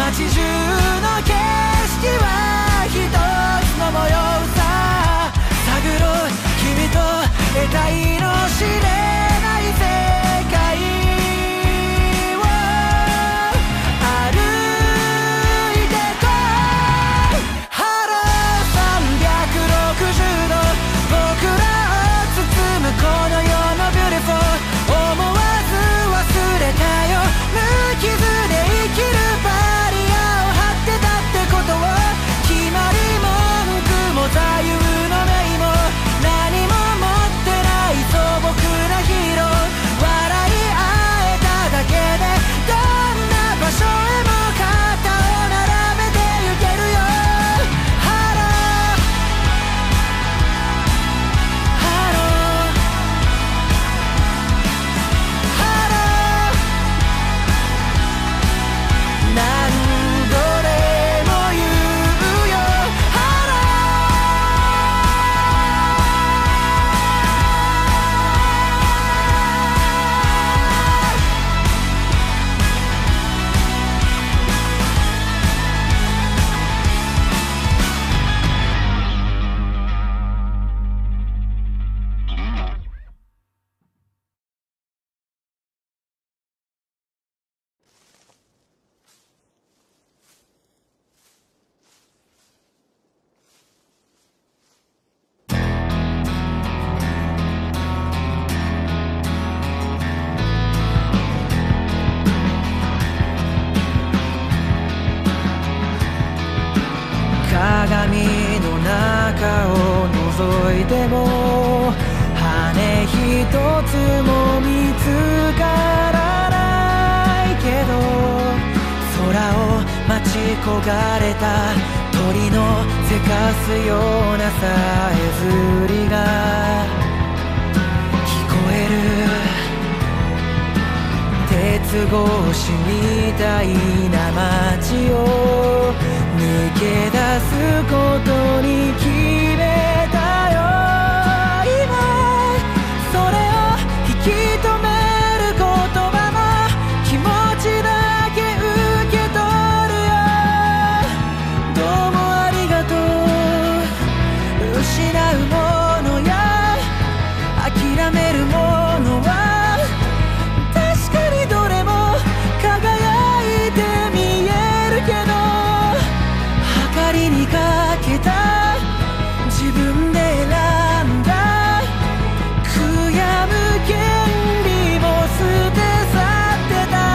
街中の景色は一つの模様さ。探ろう君と得体の知れない世界を歩いてこう。ハロー360度僕らを包むこの世のビューティフォー。思わず忘れたよ無傷で生きるバリアを張ってたってことを。決まり文句も座右の銘も何も持ってない素朴なヒーロー。笑い合えただけでどんな場所へも肩を並べてゆけるよ。ハローハローハロー何度でも言うよ。ハロ鏡の中を覗いても羽一つも見つからないけど、空を待ち焦がれた鳥のせかすようなさえずりが聞こえる。鉄格子みたいな街を逃げ出すことに決めたよ。今それを引き止める言葉も気持ちだけ受け取るよ。どうもありがとう。失うものや諦めるものは確かにどれも輝いて見えるけど、明かりにかけた自分で選んだ悔やむ権利も捨て去ってた。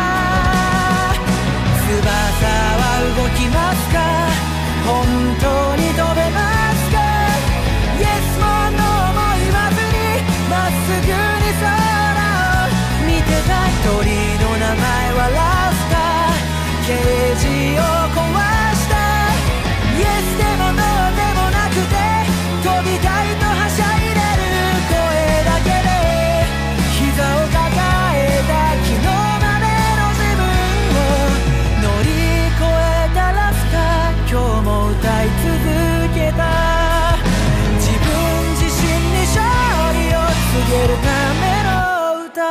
翼は動きますか、本当に飛べますか。 Yes も No も言わずにまっすぐに空を見てたい。鳥の名前はラスカ、ケージを壊した。イエスでもノーでもなくて飛びたいとはしゃいでる声だけで膝を抱えた昨日までの自分を乗り越えたラスカ、今日も歌い続けた。自分自身に勝利を告げるための歌。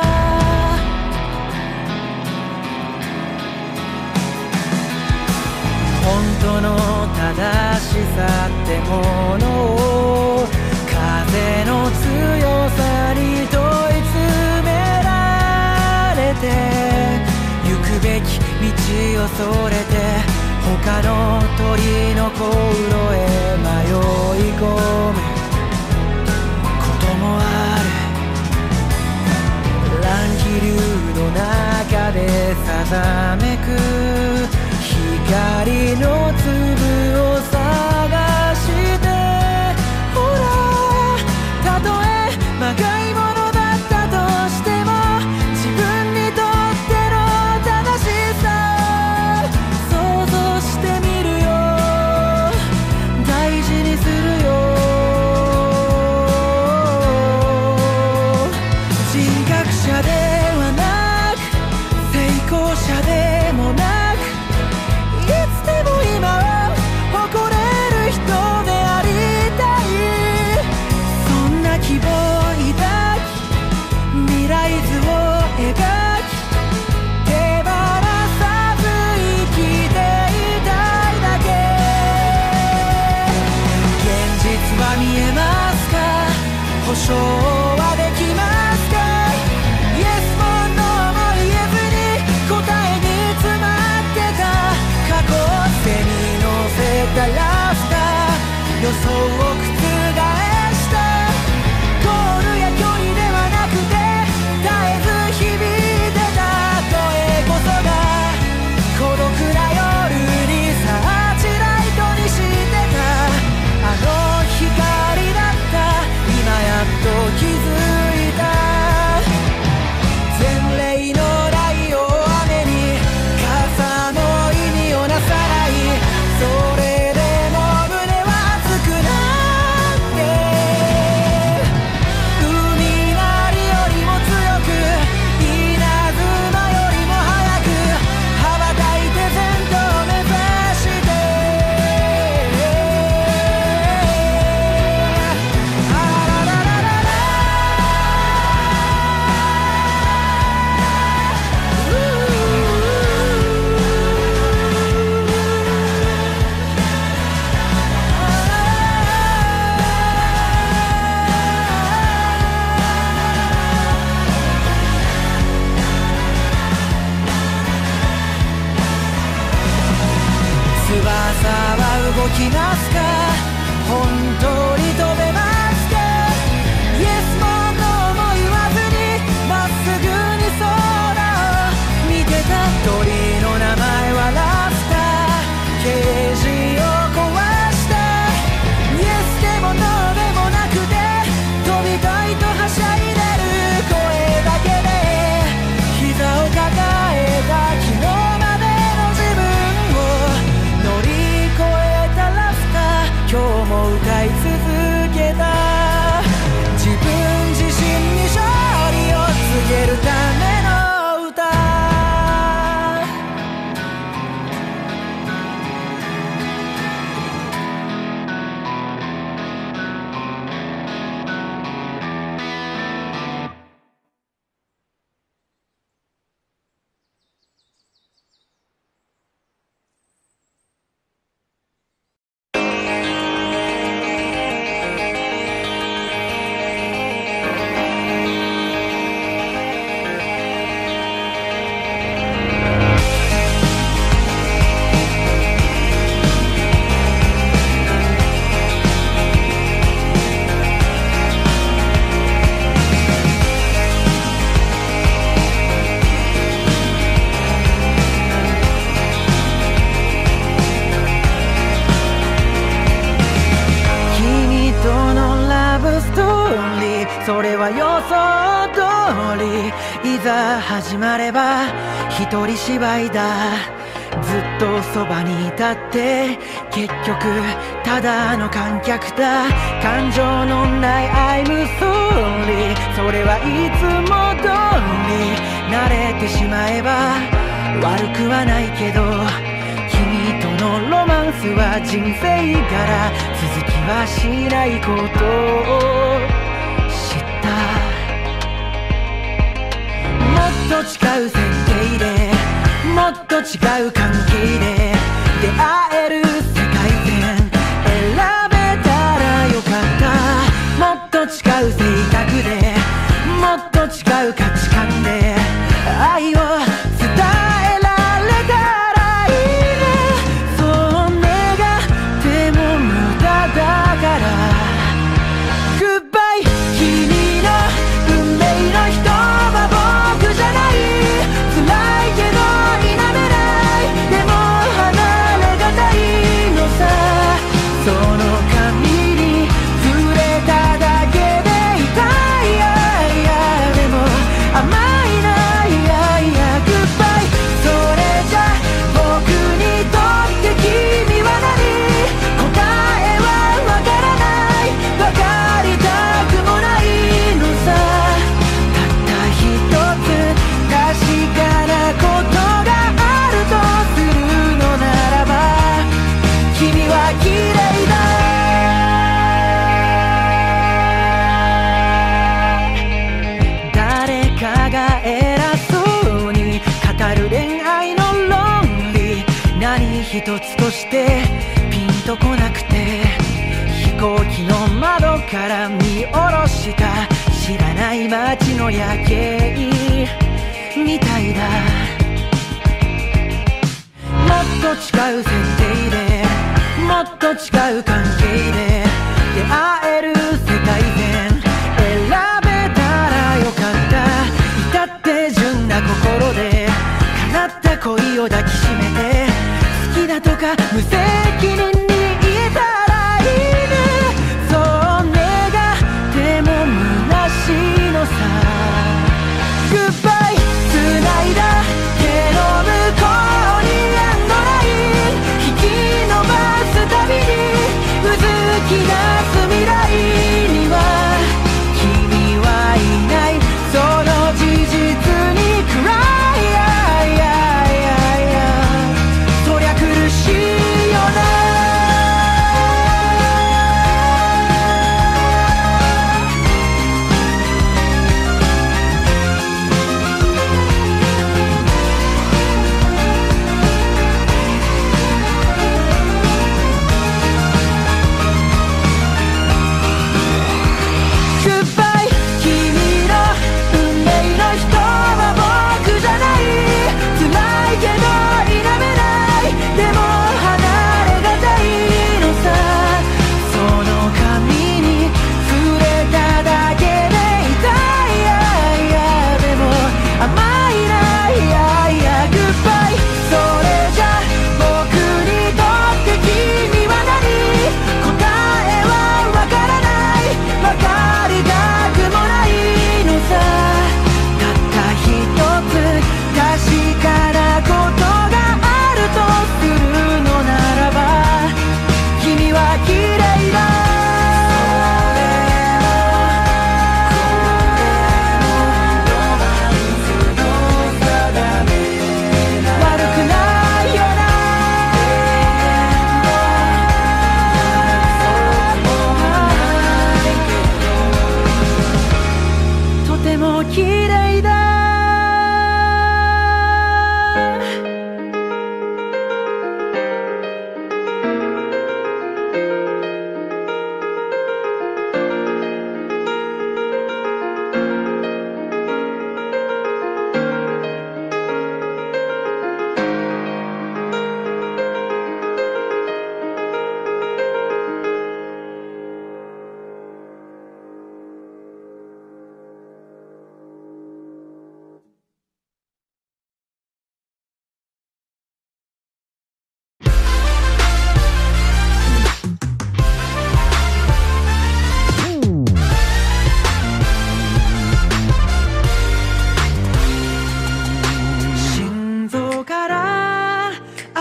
本当の正しさってものを風の強さに問い詰められて、行くべき道をそれて他の鳥の航路へ迷い込むこともある。乱気流の中でさざめく光の粒を探して、ほらたとえまがいものだったとしても自分にとっての正しさを想像してみるよ。大事にするよ。人格者ではなく成功者でもないは動き出すか、本当に飛べますか。 Yes も No も言わずにまっすぐに空を見てた。鳥の名前はラスター、ケージを壊した。 Yes でも No でもなくて飛びたいとはしゃいでる声だけで膝を抱えた昨日までの自分を乗り越えたラスター、今日も歌い続けた。自分自身に勝利を告げるための歌。それは予想通り、いざ始まれば一人芝居だ。ずっとそばにいたって結局ただの観客だ。感情のない I'm sorry、 それはいつも通り慣れてしまえば悪くはないけど、君とのロマンスは人生柄、続きはしないことをもっと違う設定でもっと違う関係で出会える世界線選べたらよかった。もっと違う性格でもっと違う価値観で愛を伝えられたらいいね。そう願っても無駄だから Goodbye、 君の運命の人は僕じゃない。辛いけど否めない、でも離れがたいのさ。その髪に触れただけで痛い、でも甘いな、Goodbye。 それじゃ僕にとって君は何、答えはわからない、わかりたくもないのさ。たった一つ確かなことがあるとするのならば、君は綺麗だ。誰かが偉そうに語る恋愛の論理、何一つとしてピンとこなくて、飛行機の窓から見下ろした知らない街の夜景みたいだ。もっと違う設定でもっと違う関係で出会える世界線選べたらよかった。至って純な心で叶った恋を抱きしめて、好きだとか無責任に言えたらいいね。そう願っても虚しいのさ。 Goodbye、 繋いだ手の向こうにエンドライン引き伸ばすたびにうずき出す未来には君はいない、その事実に暗い。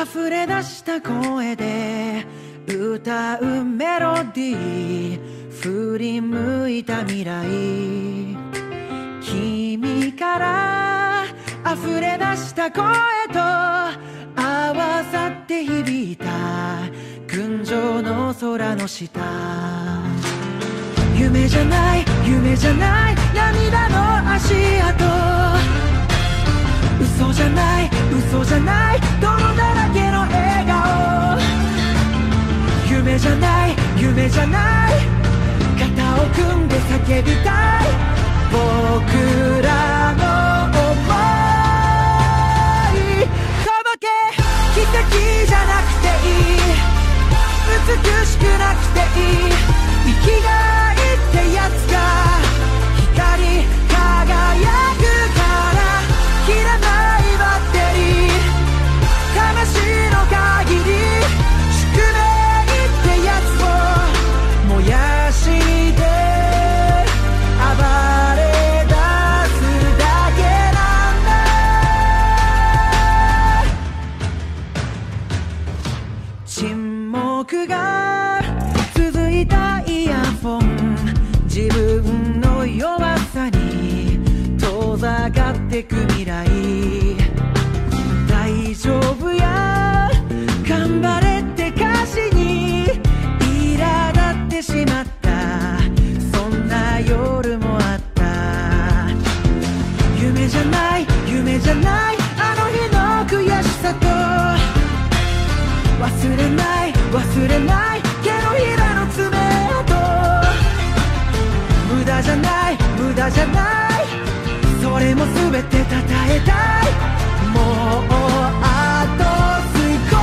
溢れ出した声で歌うメロディー、振り向いた未来、君から溢れ出した声と合わさって響いた群青の空の下。夢じゃない夢じゃない涙の足跡、嘘じゃない嘘じゃない泥だらけの笑顔。夢じゃない夢じゃない肩を組んで叫びたい僕らの想い。届け奇跡じゃなくていい、美しくなくていい、生きがいってやつが光り輝くから切らないバッテリー、魂の限り宿命ってやつを燃やして暴れ出すだけなんだ。沈黙が続いたイヤホン、自分の弱さに遠ざかってく未来。大丈夫や頑張れって歌詞に苛立ってしまった、そんな夜もあった。夢じゃない夢じゃないあの日の悔しさと、忘れない忘れない手のひらの爪痕。無駄じゃない無駄じゃない、それも全てたたえたい。もうあと少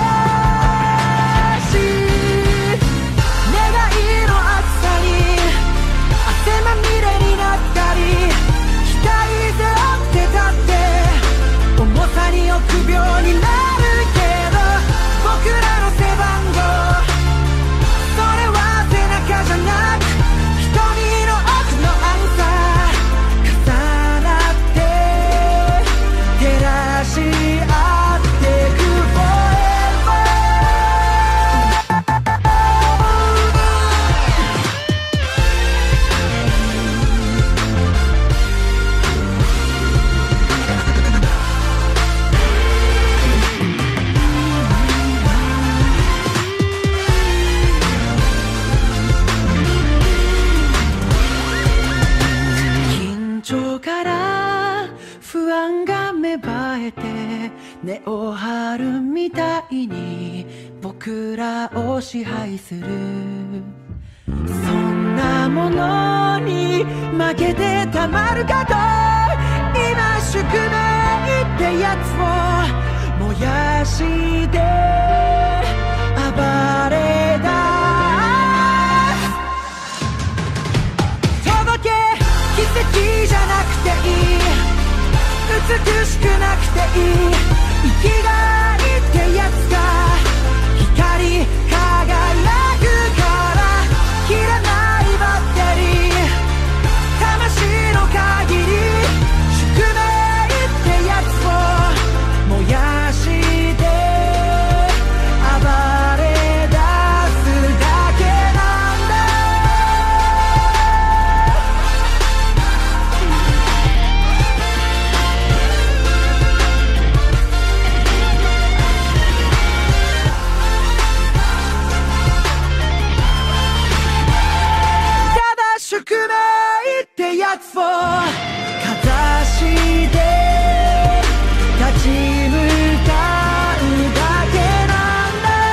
し、願いの厚さに汗まみれになったり、期待背負ってたって重さに臆病になるけど、僕らの背番号それは背中じゃなく瞳の奥のアンサー、重なって照らし合ってく forever。 緊張から不安が芽生えて根を張るみたいに僕らを支配する、そんなものに負けてたまるかと、今宿命ってやつを燃やして暴れ出す。届け奇跡じゃなくていい、美しくなくていい、生きがいってやつが光り輝くから切らないバッテリー、魂の限り宿命ってやつを燃やして暴れ出すだけなんだ。宿命ってやつをかざして立ち向かうだけなんだ。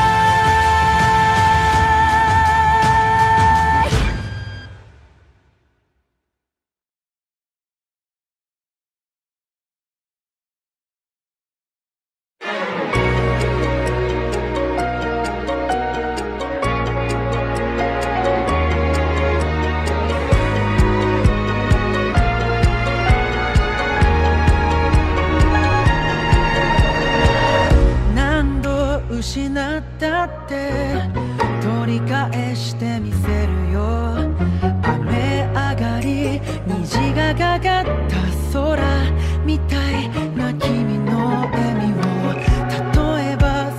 失ったって取り返してみせるよ。雨上がり虹がかかった空みたいな君の笑みを、例えば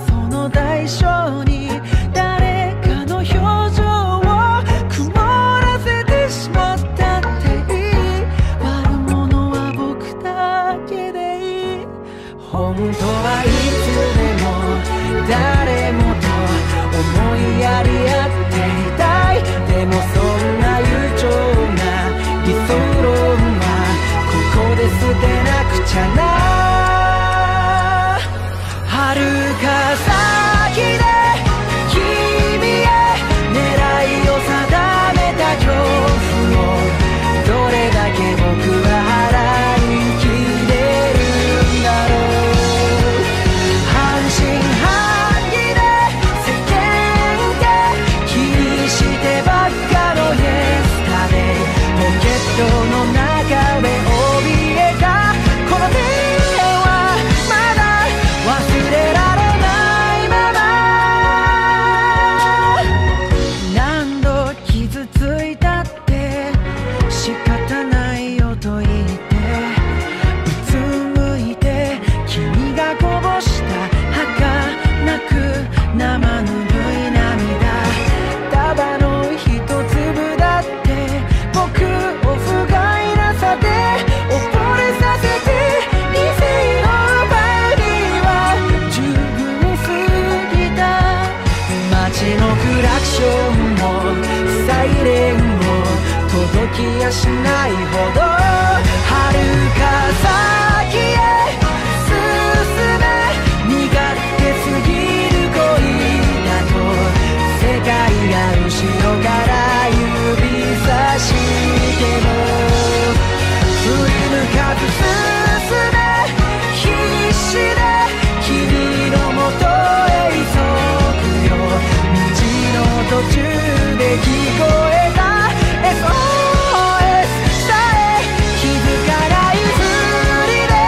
ションもサイレンも届きやしないほど遥か先へ進め、身勝手すぎる恋だと世界が後ろから指さしても振り向かず進め、必死で君のもとへ急ぐよ。道の途中で聞こえた SOS さえ気づかないふりで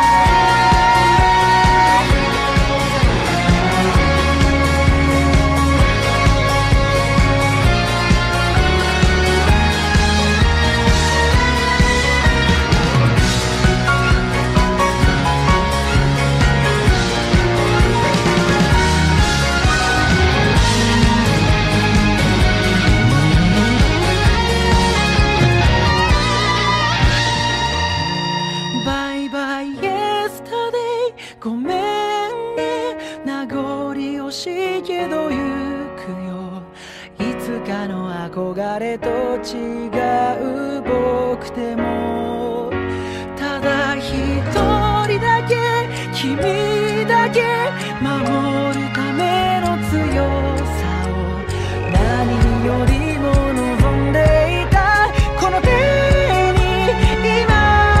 ごめんね、名残惜しいけど行くよ。いつかの憧れと違う僕でもただ一人だけ君だけ守るための強さを何よりも望んでいたこの手に今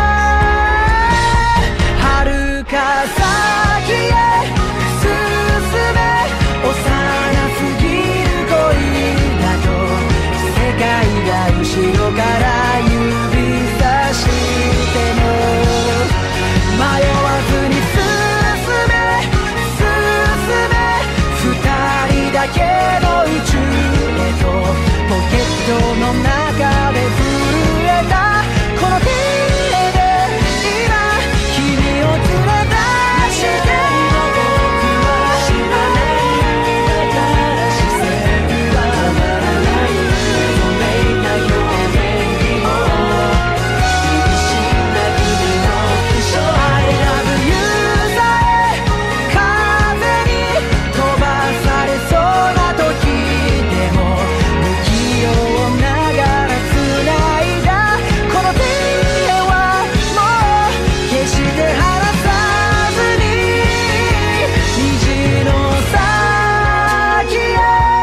遥か先へ進め、幼すぎる恋だと世界が後ろから指さしても迷わずに進め進め、二人だけの宇宙へとポケットの中で震えたこの手で今君を連れ出して僕は知らないだから視線は止まらないごめんな表現にも厳しな君の苦笑 I love you さえ風に飛ばされそうな時でも不器用ながら繋いだこの手はもう決して離さずに虹の先へ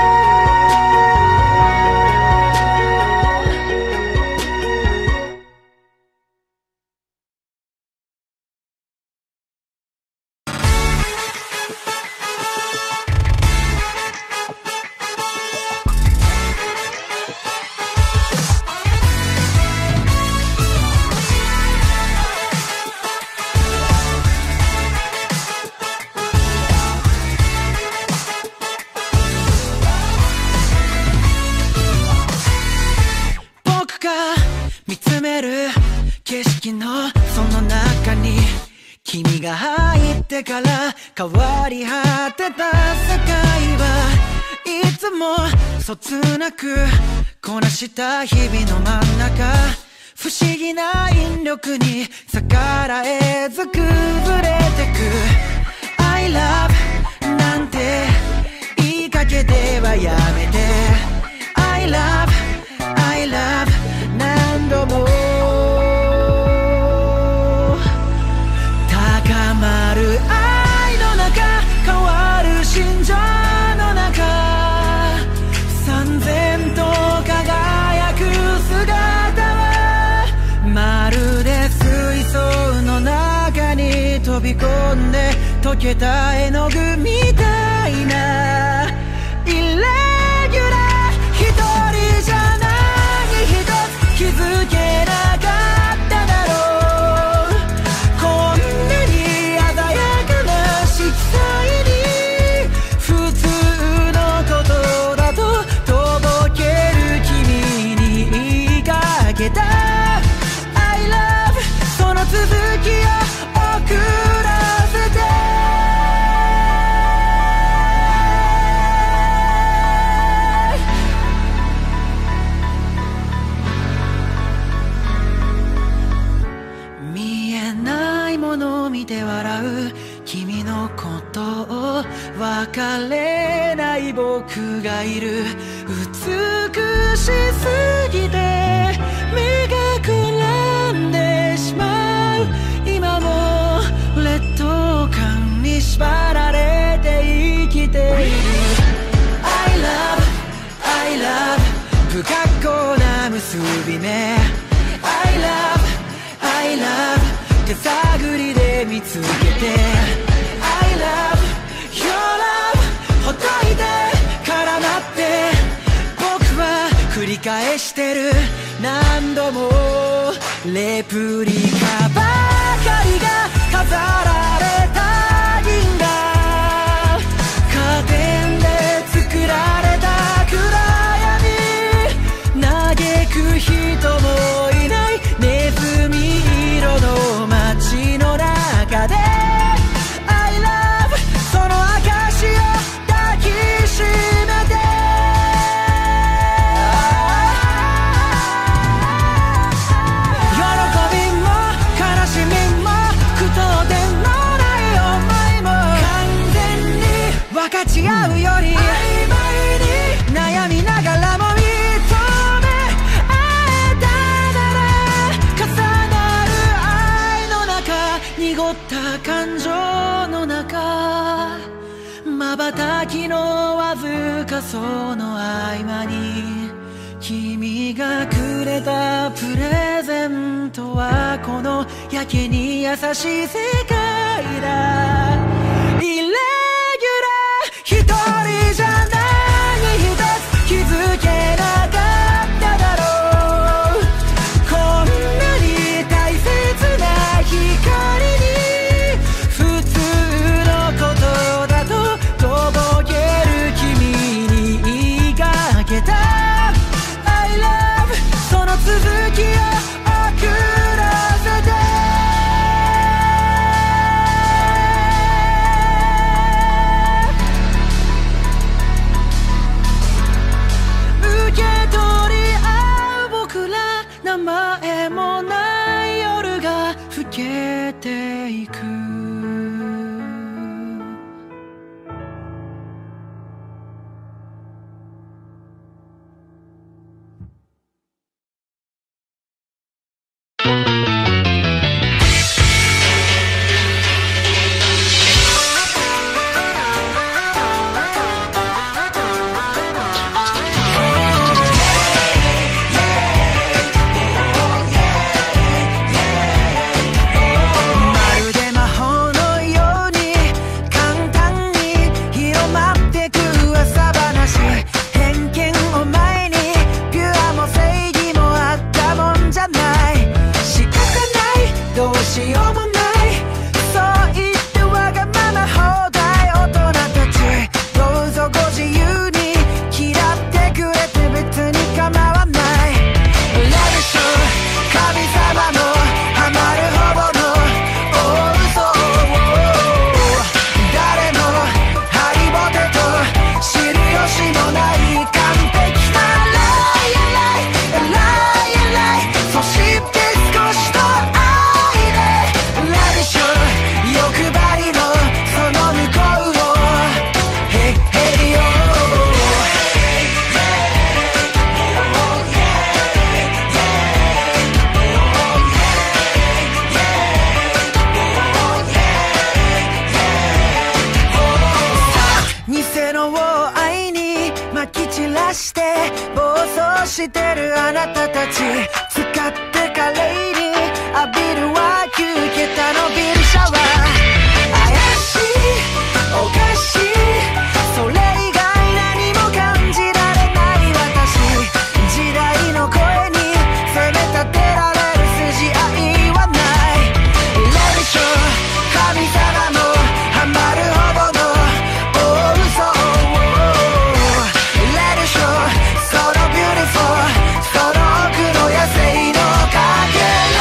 僕が見つめる景色のその中に君が入ってから変わり果てた世界はいつもそつなくこなした日々の真ん中不思議な引力に逆らえず崩れてく I love なんて言いかけてはやめて I love I love 何度も高まる愛の中変わる心情の中燦然と輝く姿はまるで水槽の中に飛び込んで溶けた絵の具みたいなイレギュラー一人じゃない一つ気づけなかっただろうこんなに鮮やかな色彩に普通のことだととぼける君に言いかけた I love その続きを送らせてれない僕がいる。美しすぎて目がくらんでしまう。今も劣等感に縛られて生きている。 I love, I love 不格好な結び目。 I love, I love 手探りで見つけて。 I love, your love ほっといて絡まって僕は繰り返してる。何度もレプリカばかりが飾られた銀河。カーテンで作られた暗闇。嘆く人もいないネズミ色の街の中で。 I love その証を抱きしめて。喜びも悲しみも句読点のない思いも完全に分かち合うより曖昧に悩みながらも認め合えたなら。重なる愛の中濁った感情の中。瞬きのわずかその合間に君がくれたプレゼントはこのやけに優しい世界だ。イレギュラー一人じゃ何一つ気づけなかっただろう。こんなに大切な光に普通のことだととぼける君に言いかけた。 I love その続きを送らせて。受け取り合う僕ら。名前もない夜が更けていく。してるあなたたち使って華麗に浴びるは9桁のビルシャワー。怪しいおかしいそれ以外何も感じられない私。時代の声に責め立てられる筋合いはない。レビショー神様もハマるほどの大嘘をレビショーそのビューティフォーその奥の野生のかけら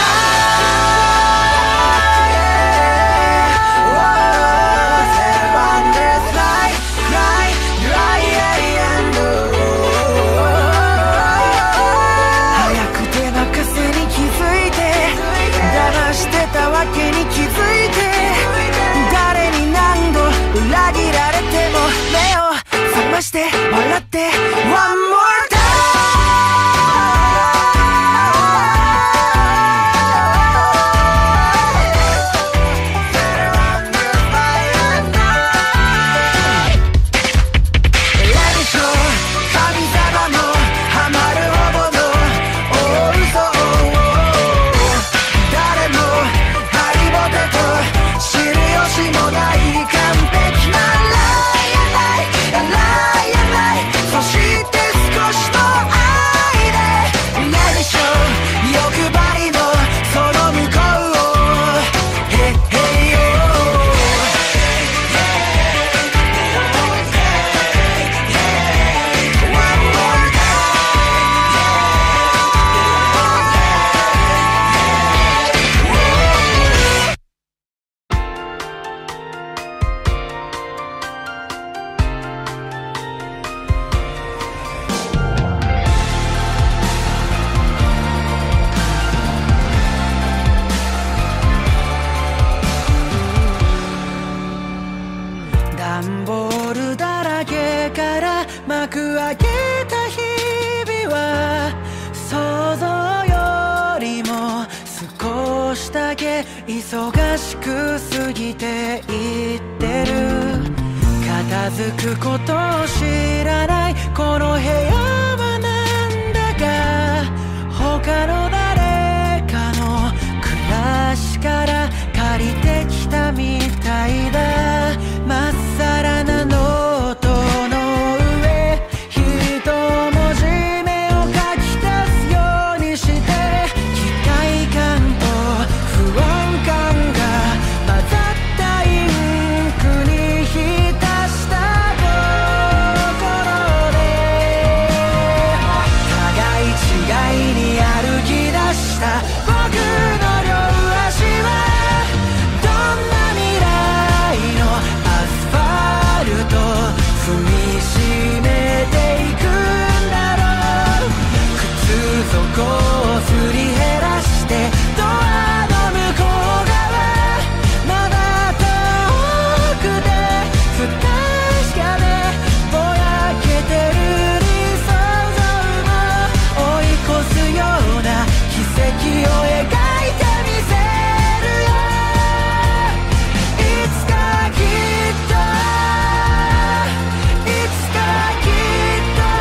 幕開けた日々は想像よりも少しだけ忙しく過ぎていってる。片付くことを知らないこの部屋はなんだか他の誰かの暮らしから借りてきたみたいだ。まっさらなノートの上一文字目を書き足すようにして期待感と不安感が混ざったインクに浸した心で互い違いに歩き出した僕の両足はどんな未来のアスファルト踏みしめていくんだろう。靴底をすり減らしてドアの向こう側まだ遠くで不確かでぼやけてる理想像も追い越すような奇跡を描いてみせるよ。いつかきっといつかきっと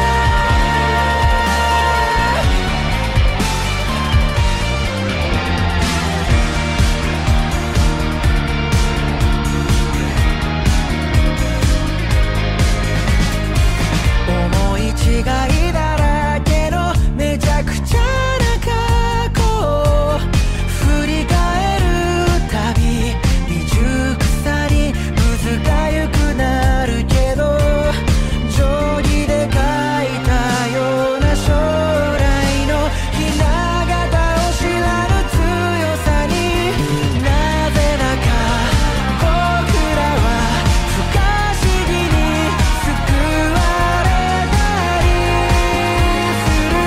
思い違いだらけのめちゃくちゃな過去を振り返るたび未熟さにむずがゆくなるけど定規で描いたような将来のひな形を知らぬ強さになぜだか僕らは不可思議に救われたりする。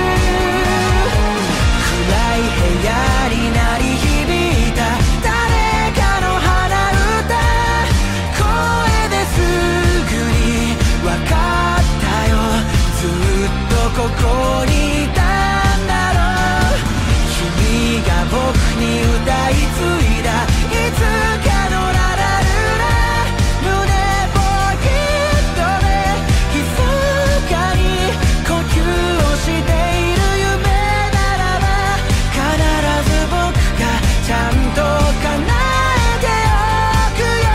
暗い部屋に鳴り響いた誰かの鼻歌声ですぐに分かったよ。ずっとここにいたんだろう。君が僕に歌い継いだいつかのララルラ胸ポケットで密かに呼吸をしている夢ならば必ず僕がちゃんと叶えておくよ。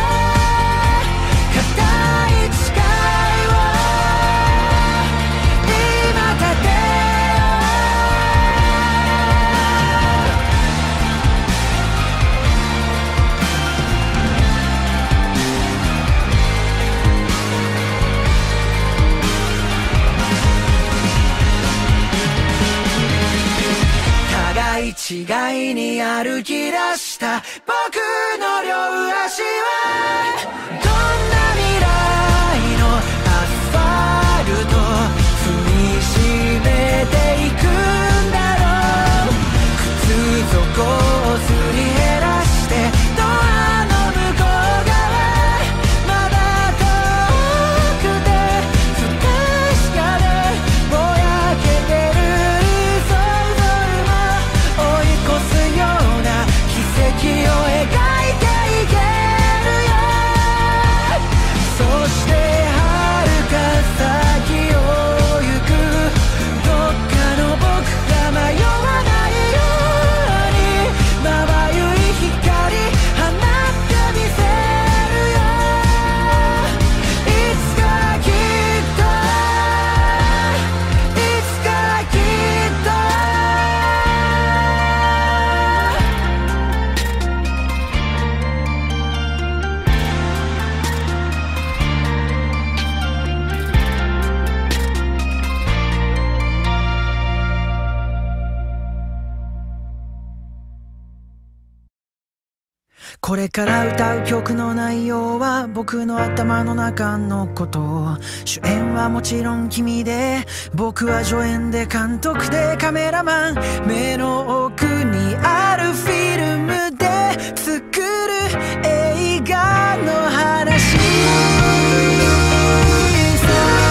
固い誓いを今立てよ互い違いに歩き出した僕の両足はどんな未来のアスファルト踏みしめていくんだろう。靴底をすり減らしてドアの向こう側まだ遠くて不確かでぼやけてる理想像も追い越すような奇跡を描いていけるよ。そして遥か先を行くどっかの僕が迷わないようにまばゆい光放ってみせるよ。いつかきっといつかきっとこれから歌う曲の内容は僕の頭の中のこと。主演はもちろん君で僕は助演で監督でカメラマン。目の奥にあるフィルムで作る映画の話さ。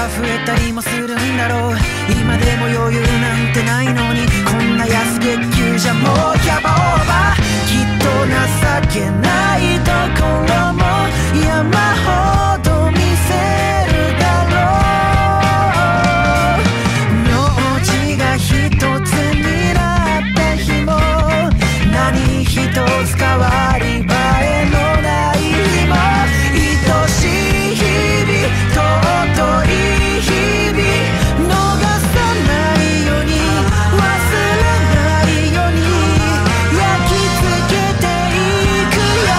増えたりもするんだろう。今でも余裕なんてないのに、こんな安月給じゃもうキャバオーバー。きっと情けないところも山ほど見せるだろう。名字が一つになった日も何一つ変わり映えのない日も、愛しい日々尊い日々逃さないように忘れないように焼き付けていくよ。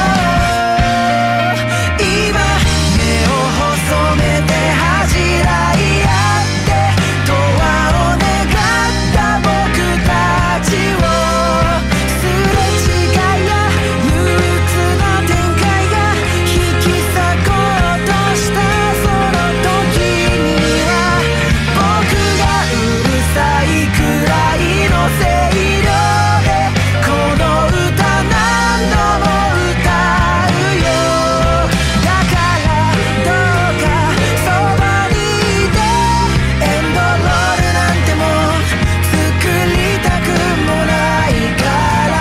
今目を細めて恥じらい合って永遠を願った僕たちを、すれ違いや憂鬱な展開が引き裂こうとしたその時には、僕がうるさいくらいの声量でこの歌何度も歌うよ。だからどうかそばにいて、エンドロールなんてもん作りたくもないから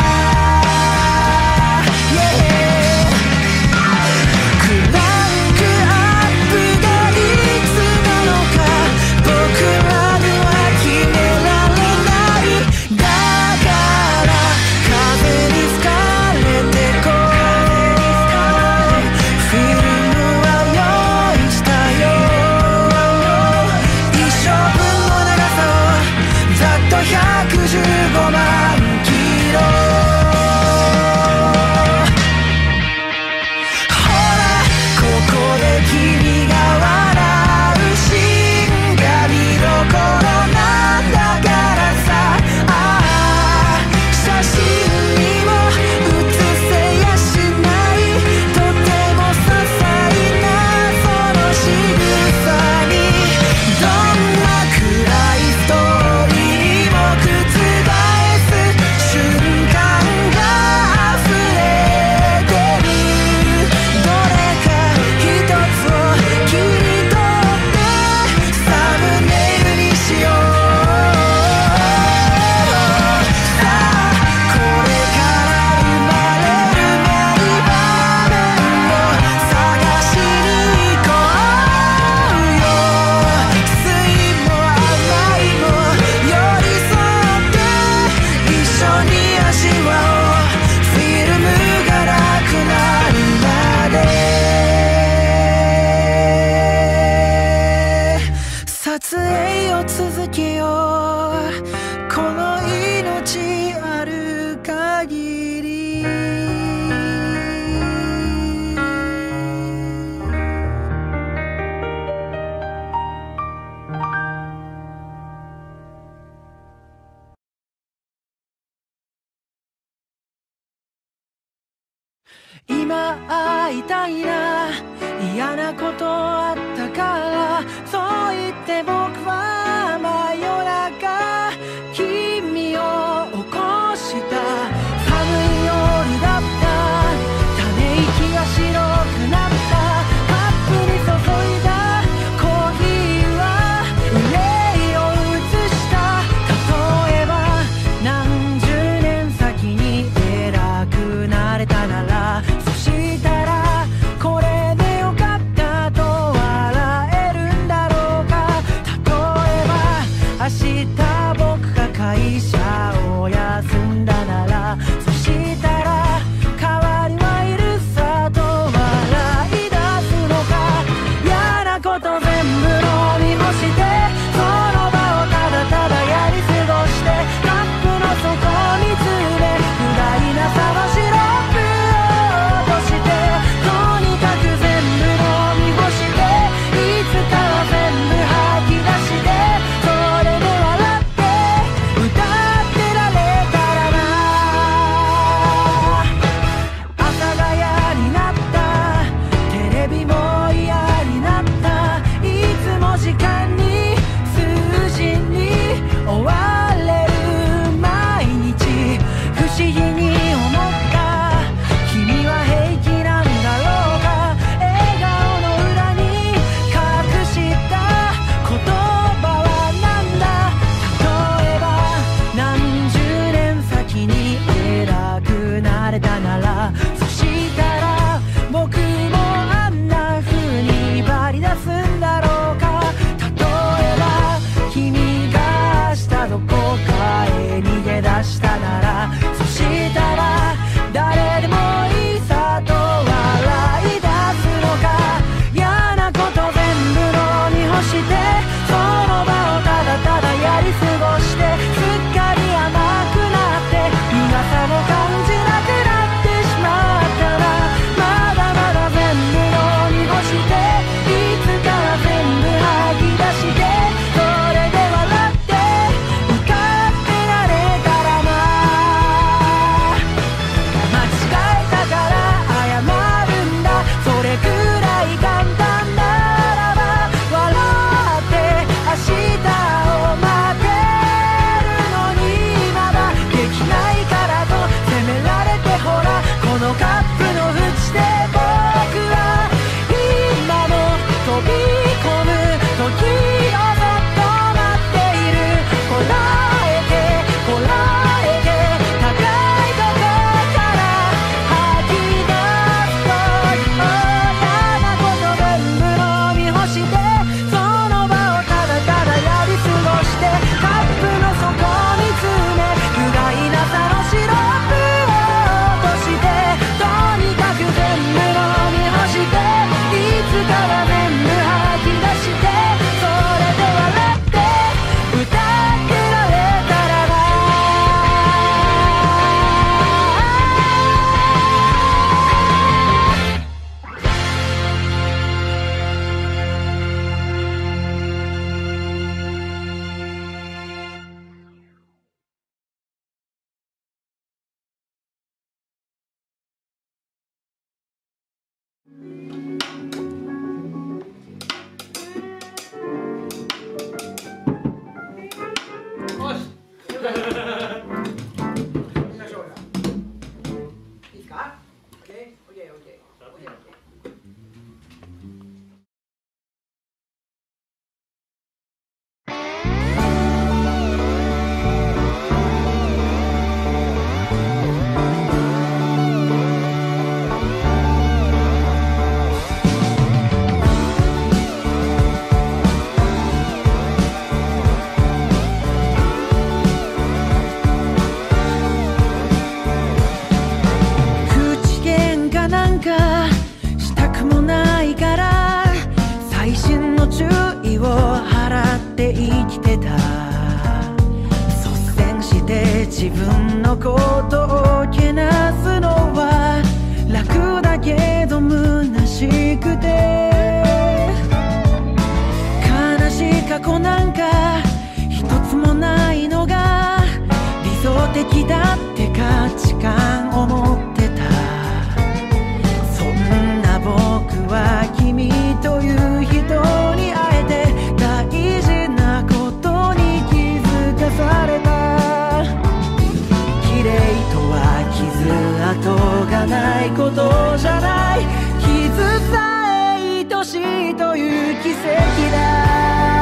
、yeah。 クランクアップがいつなのか僕らでは決められない。だから風に吹かれてこう、フィルムは用意したよ。一生分の長さをざっと115万キロ。ほらここで君が笑うシーンが見どころなんだからさ。ああ写真にも写せやしない、とても些細なその仕草に、どんな暗いストーリーも覆す瞬間が溢れてる。どれか一つを切り取ってサムネイルにしよう。さあこれから生まれる名場面を探しに行こうよ。酸いも甘いも寄り添って一緒に味わおう。フィルムがなくなるまで撮影を続けよう、この命ある限り。今会いたいな、嫌なことあったから、そう言って僕は真夜中君を起こした。寒い夜だった、ため息が白くなった。カップに注いだコーヒーは憂いを映した。例えば何十年先に偉くなれたなら、そしたらこれでよかったと笑えるんだろうか。例え生きてた。率先して自分のことをけなすのは楽だけど虚しくて、悲しい過去なんか一つもないのが理想的だって価値観を持ってた。そんな僕は君という人に会えて大事なことに気づかされた。綺麗とは傷跡がないことじゃない、傷さえ愛しいという奇跡だ。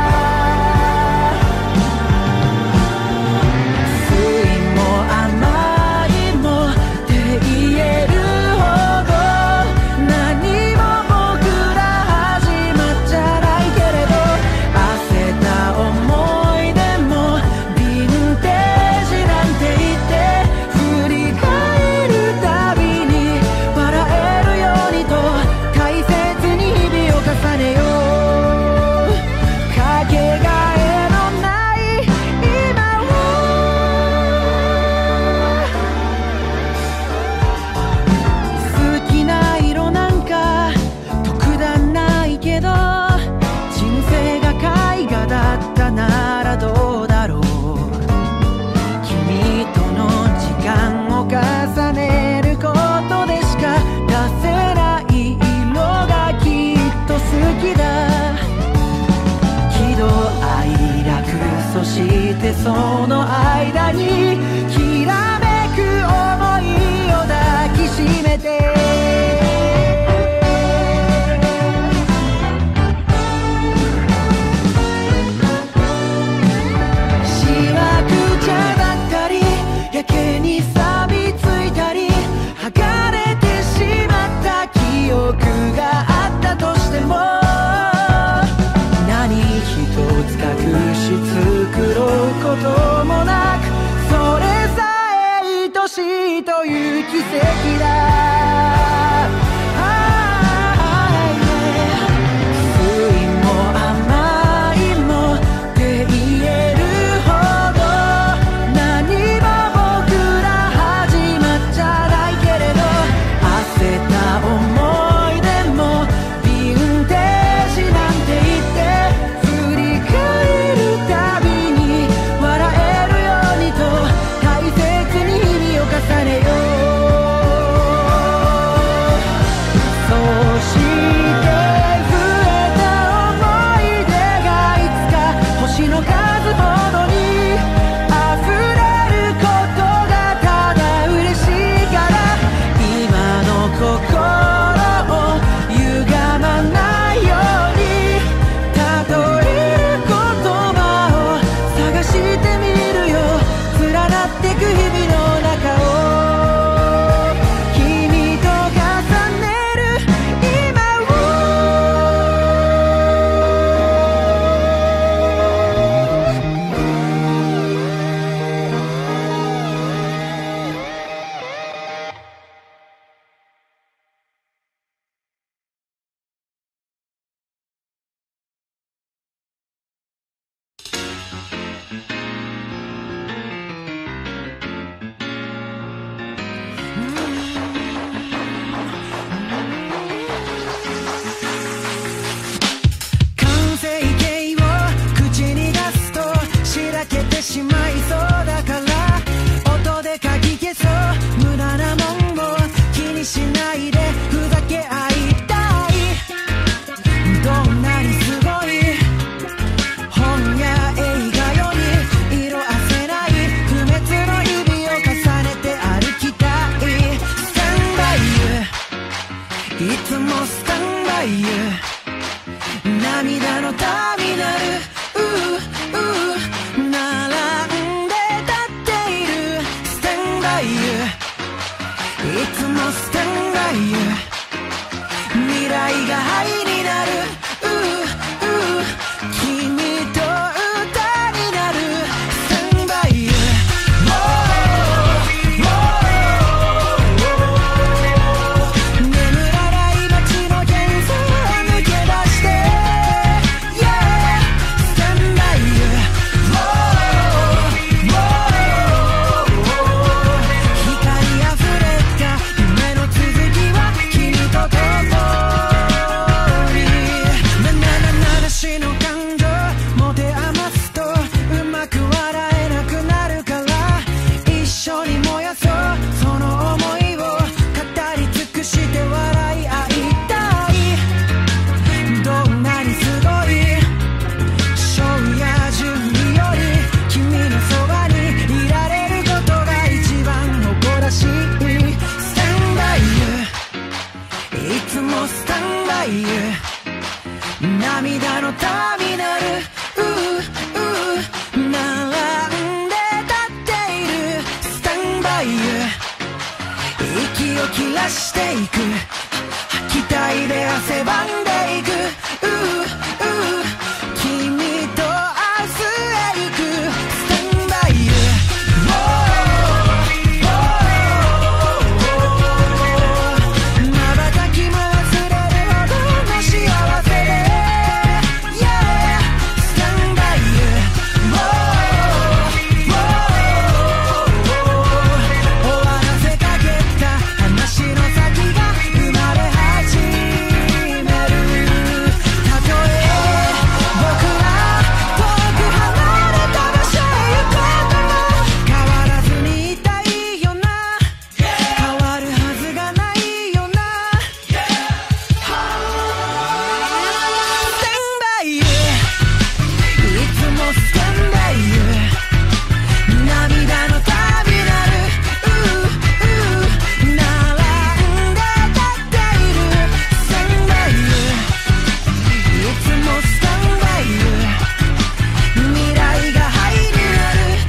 そしてその間にきらめく想いを抱きしめて、しわくちゃだったりやけに錆びついたり剥がれてしまった記憶があったとしても、何一つ隠し作ろうこともなく、それさえ愛しいという奇跡だ。涙のターミナル並んで立っているスタンバイいつもスタンバイ未来がハイになる君と歌になるスタンバイ眠らない街の幻想を抜け出して Yeah スタンバイイユ息を切らしていく期待で汗ばんでいく君と明日へ行くスタンバイユ瞬きも忘れるほどの幸せで Yeah スタンバイユ終わらせかけた話の先が生まれ始めるたとえ僕ら遠く離れた場所へ行こうとも変わらずにいたいよな変わるはずがないよなスタンバイユいつもスタンバイユ涙の旅なる並んで立っているスタンバイユいつもスタンバイユ未来が灰になる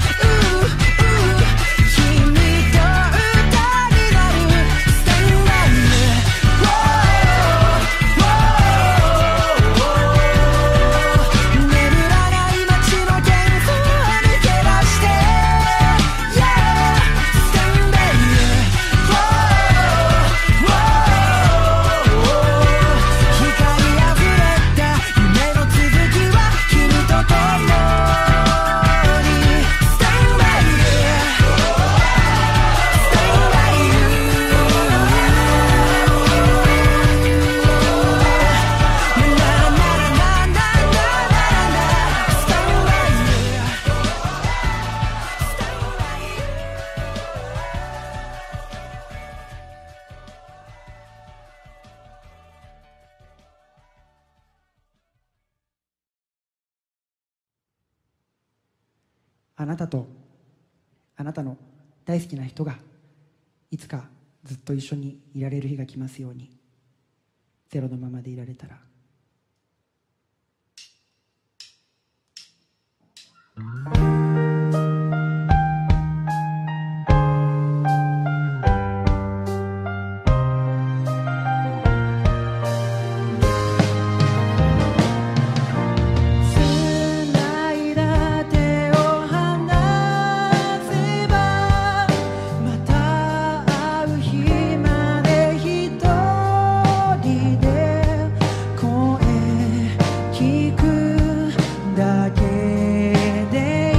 君と歌になるスタンバイユ眠らない街の喧騒を抜け出して Yeah スタンバイユ光あふれた夢の続きは君と共にスタンバイユスタンバイユあなたとあなたの大好きな人がいつかずっと一緒にいられる日が来ますように。ゼロのままでいられたら。 繋いだ手を離せばまた会う日まで一人で声聞くだけで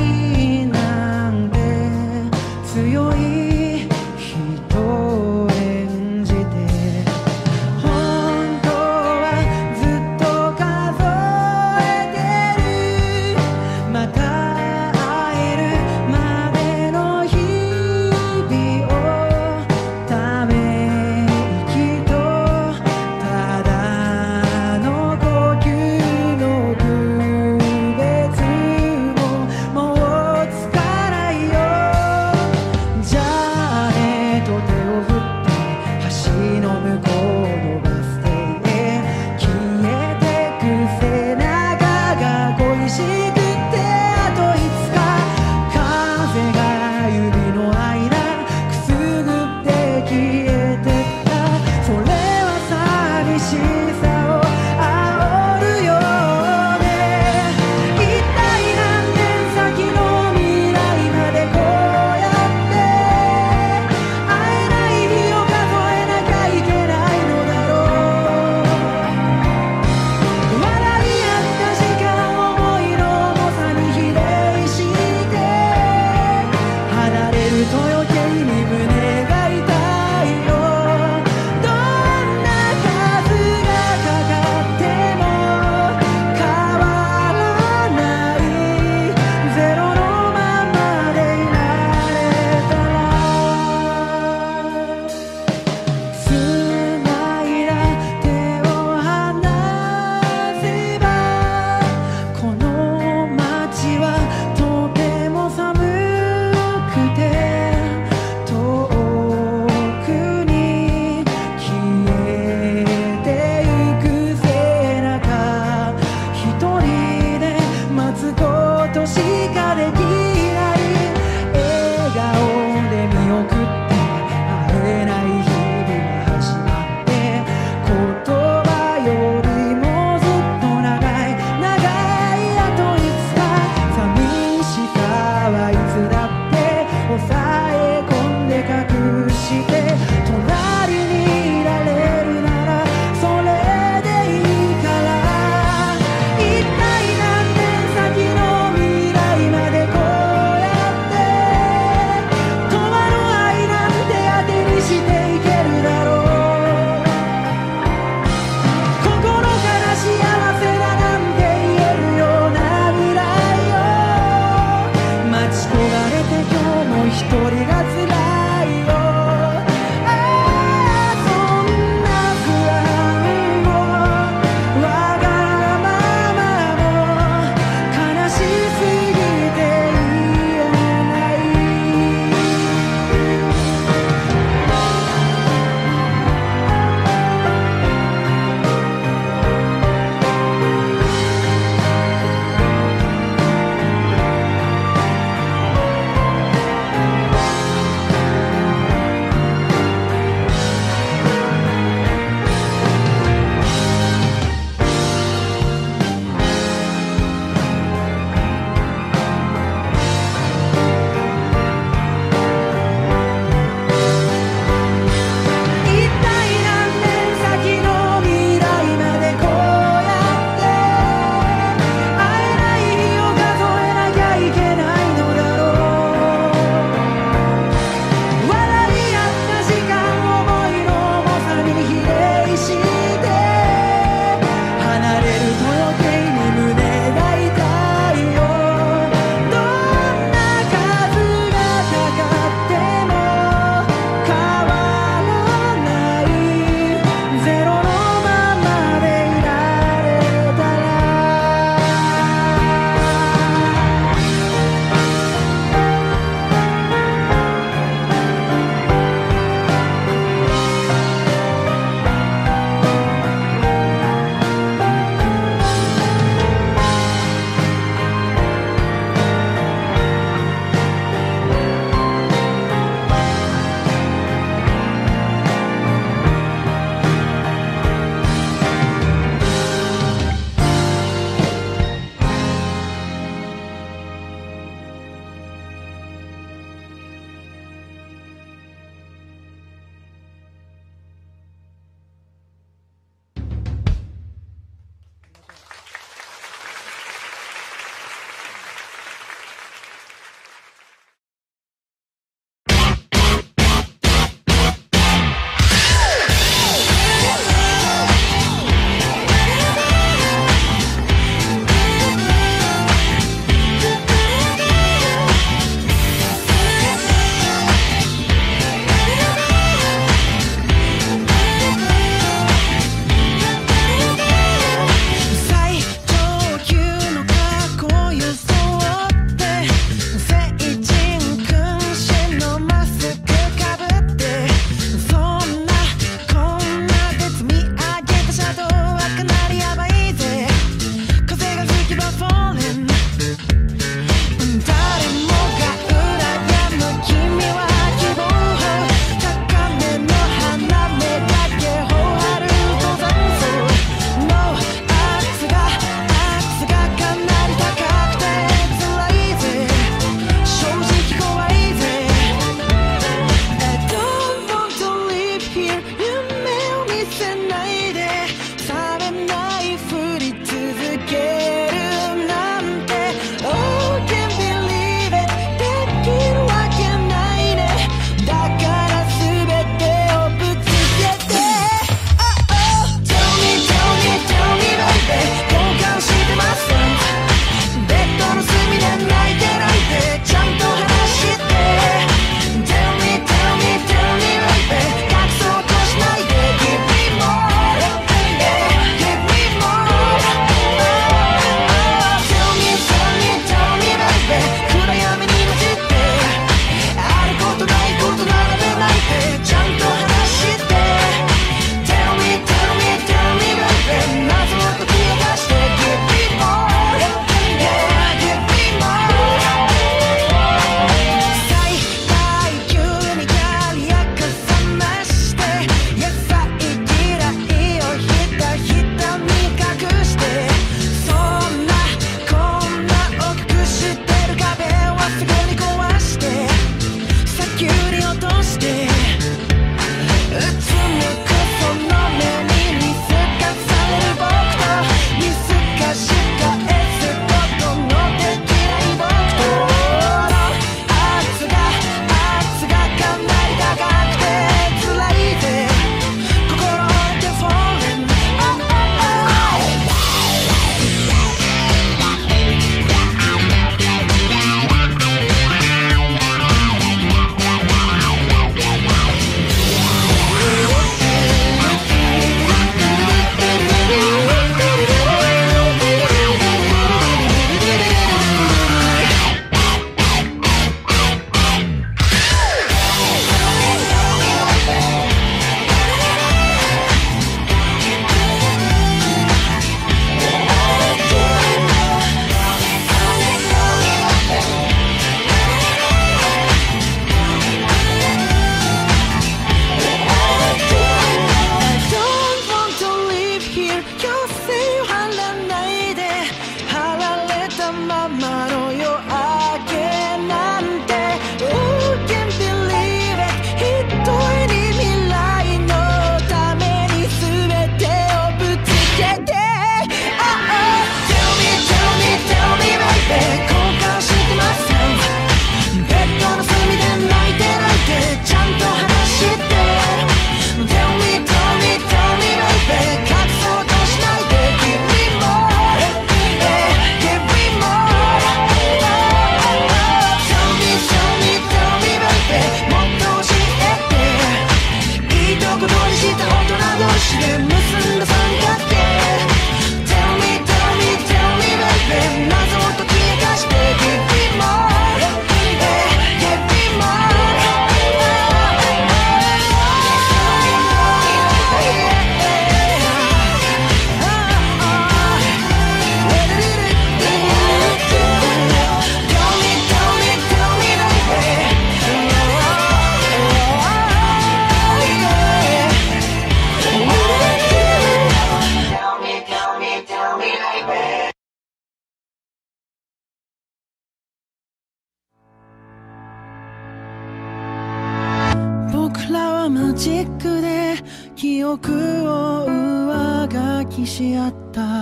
僕らはマジックで記憶を上書きし合った。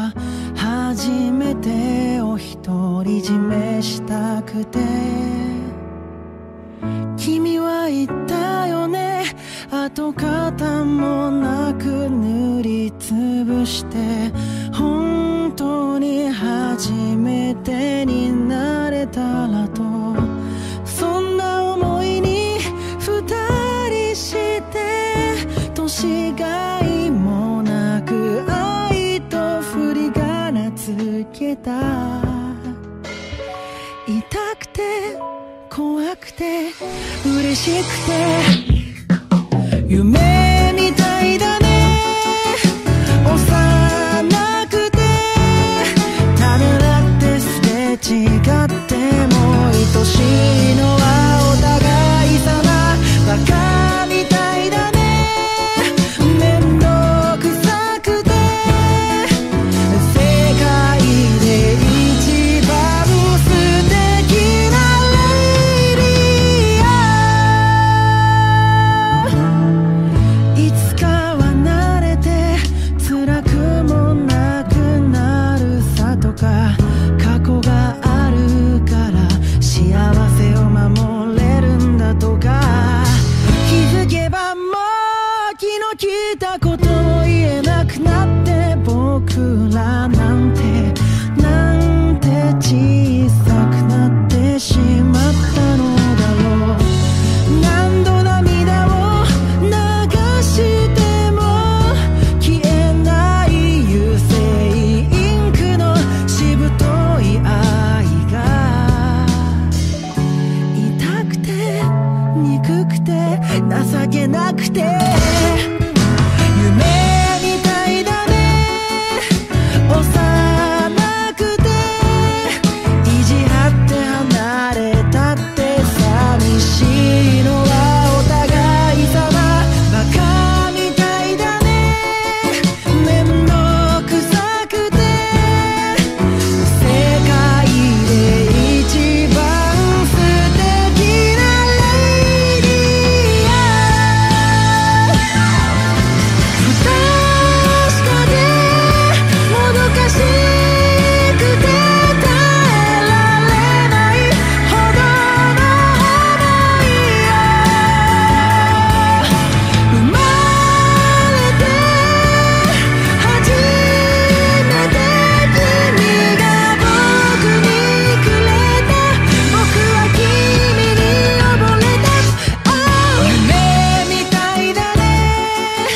初めてを独り占めしたくて。君は言ったよね、跡形もなく塗りつぶして、本当に初めてになれたらと。そんな思いに二人して年がいもなく愛と振り仮名つけた。痛くて怖くて嬉しくて夢みたいだね。幼くてためらってすれ違っても愛しいのはお互い様。バカみたいだね。面倒くさくて世界で一番素敵なレイディア。いつかは慣れて辛くもなくなるさとか、過去があるから幸せを守れるんだとか、気づけばもう気の利いたことを言えなくなって、僕らなんて小さくなってしまったのだろう。何度涙を流しても消えない油性インクのしぶとい愛が、痛くて憎くて情けなくて夢みたいだね。幼くて意地張って離れたって寂しいのはお互い様。バカみたいだね。面倒くさくて世界で一番素敵なレイディア。不確かでもどかしくて耐えられないほどの想いよ。生まれて初めて君が僕にくれた。僕は君に溺れた。夢みたいだね。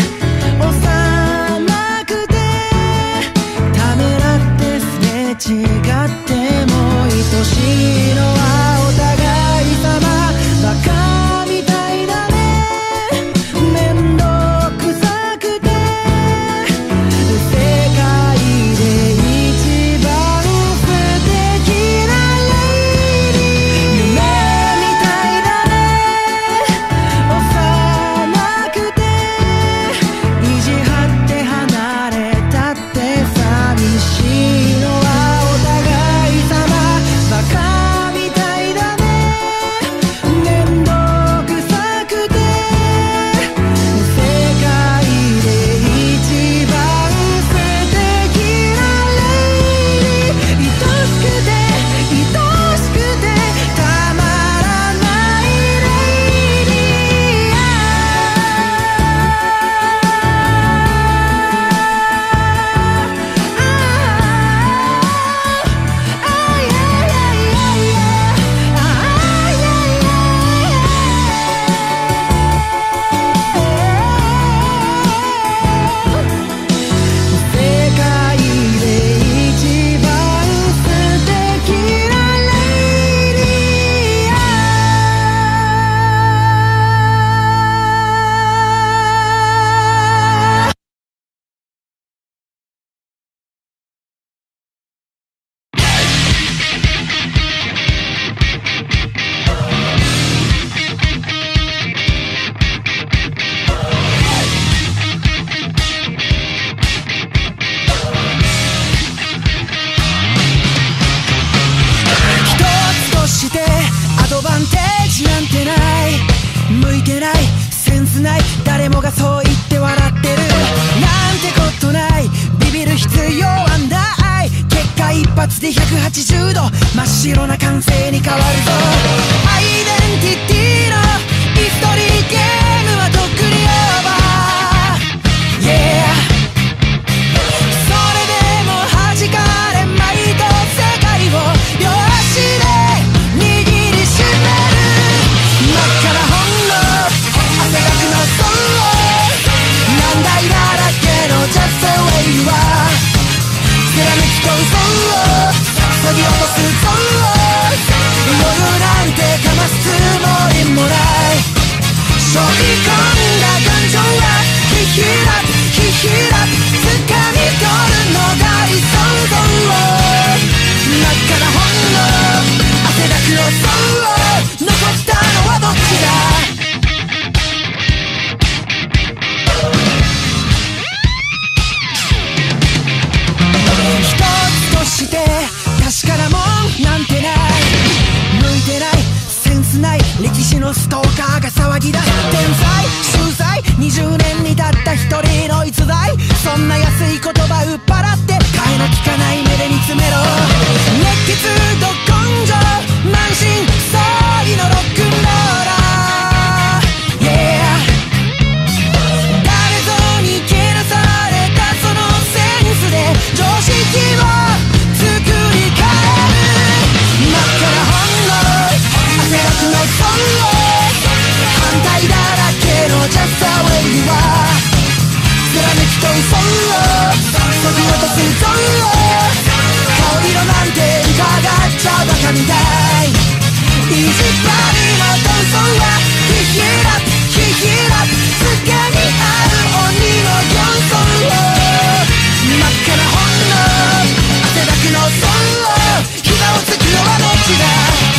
幼くてためらってすれ違っても愛しいのはお互い様。バカみたいだね。面倒くさくて世界で一番素敵なレイディア。夢みたいだね。幼くて意地張って離れたって寂しいのはお互い様。バカみたいだね。面倒くさくて世界で一番素敵なレイディア。愛しくて愛しくてたまらないレイディア。世界で一番素敵なレイディア。一つとしてアドバンテージなんてない。向いてない世ンスない誰もがそう言って笑ってるなんてことないビビる必要はない結果一発で180度真っ白な感性に変わるぞアイデンティティのヒストリーゲームはとっくにオーバー Yeah それでも弾かれまいと世界を両足で握りしめる真っ赤な本能汗だくのソロ難題だらけの Just the way you are 貫き通そう削ぎ落とすぞ夜なんてかますつもりもない背負い込んだ感情はひひらひひら掴み取るのが理想像真っ赤な本能汗だくのソウ残ったのはどっちだ一つとして確かなもんなんてない向いてないセンスない歴史のストーカーが騒ぎ出す天才秀才20年にたった一人の逸材そんな安い言葉売っ払って替えの利かない目で見つめろ熱血ど根性慢心騒ぎのロックンローラー Yeah 誰ぞにけなされたそのセンスで常識を作り変える真っ赤な本能汗だくのソウ反対だらけの Just the way you are 貫き通そう削ぎ落とすぞ顔色なんて伺っちゃバカみたい意地張りの闘争はひひらひひらつかみ合う鬼の形相真っ赤な本能汗だくのソウ膝をつくのはどっちだ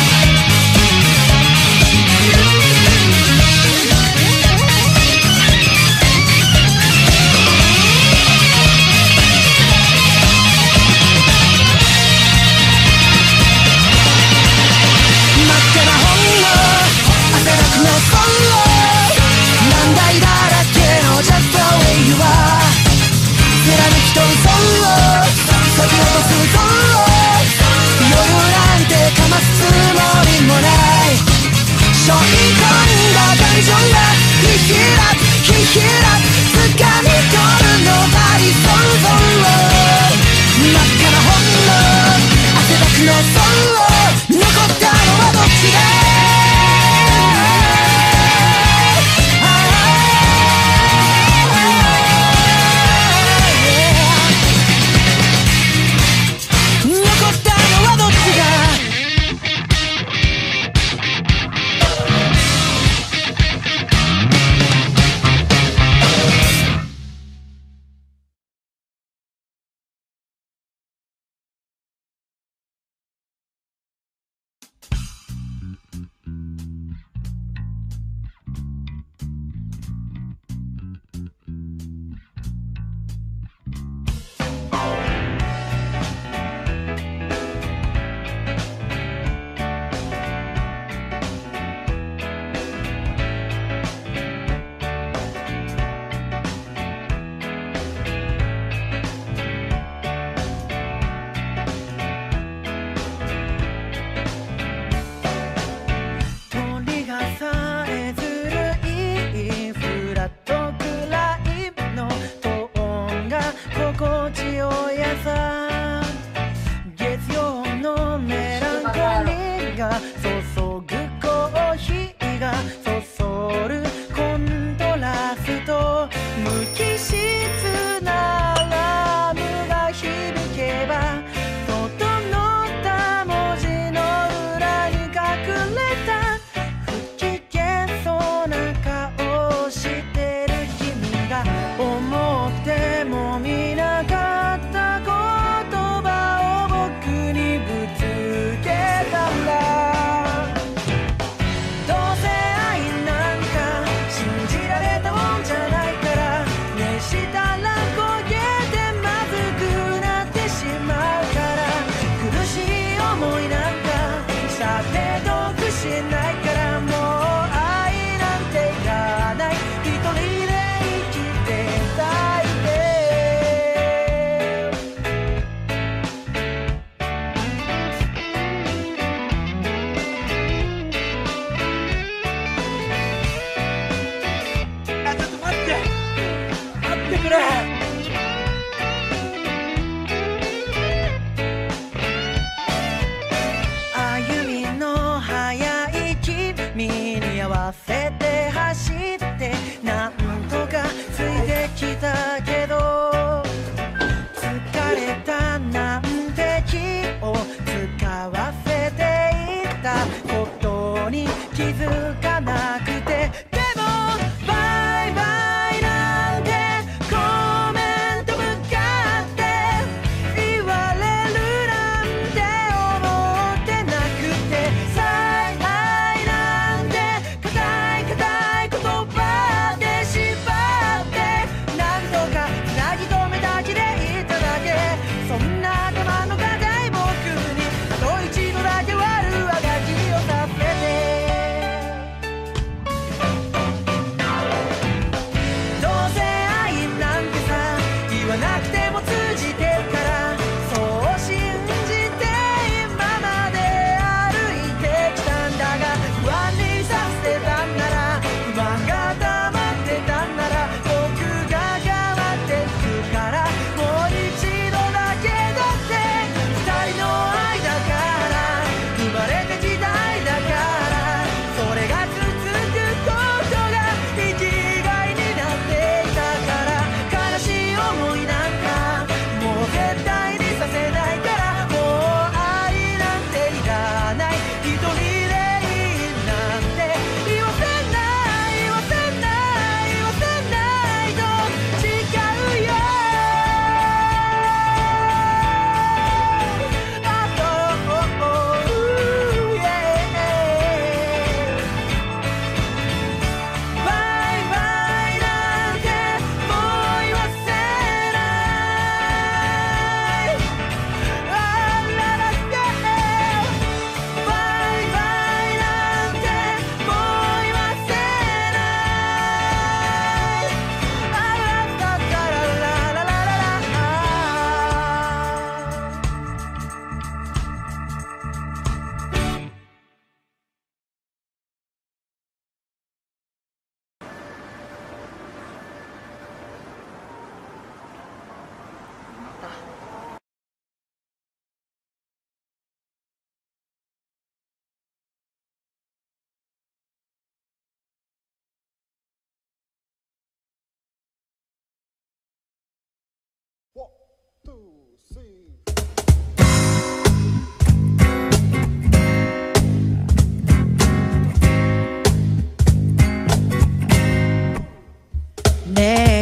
難題だらけの Just the way you are 貫き通そう削ぎ落とすぞ夜なんてかますつもりもない背負い込んだ感情がひひらひひら掴み取るのが理想像真っ赤な本能汗だくのソウ残ったのはどっちだ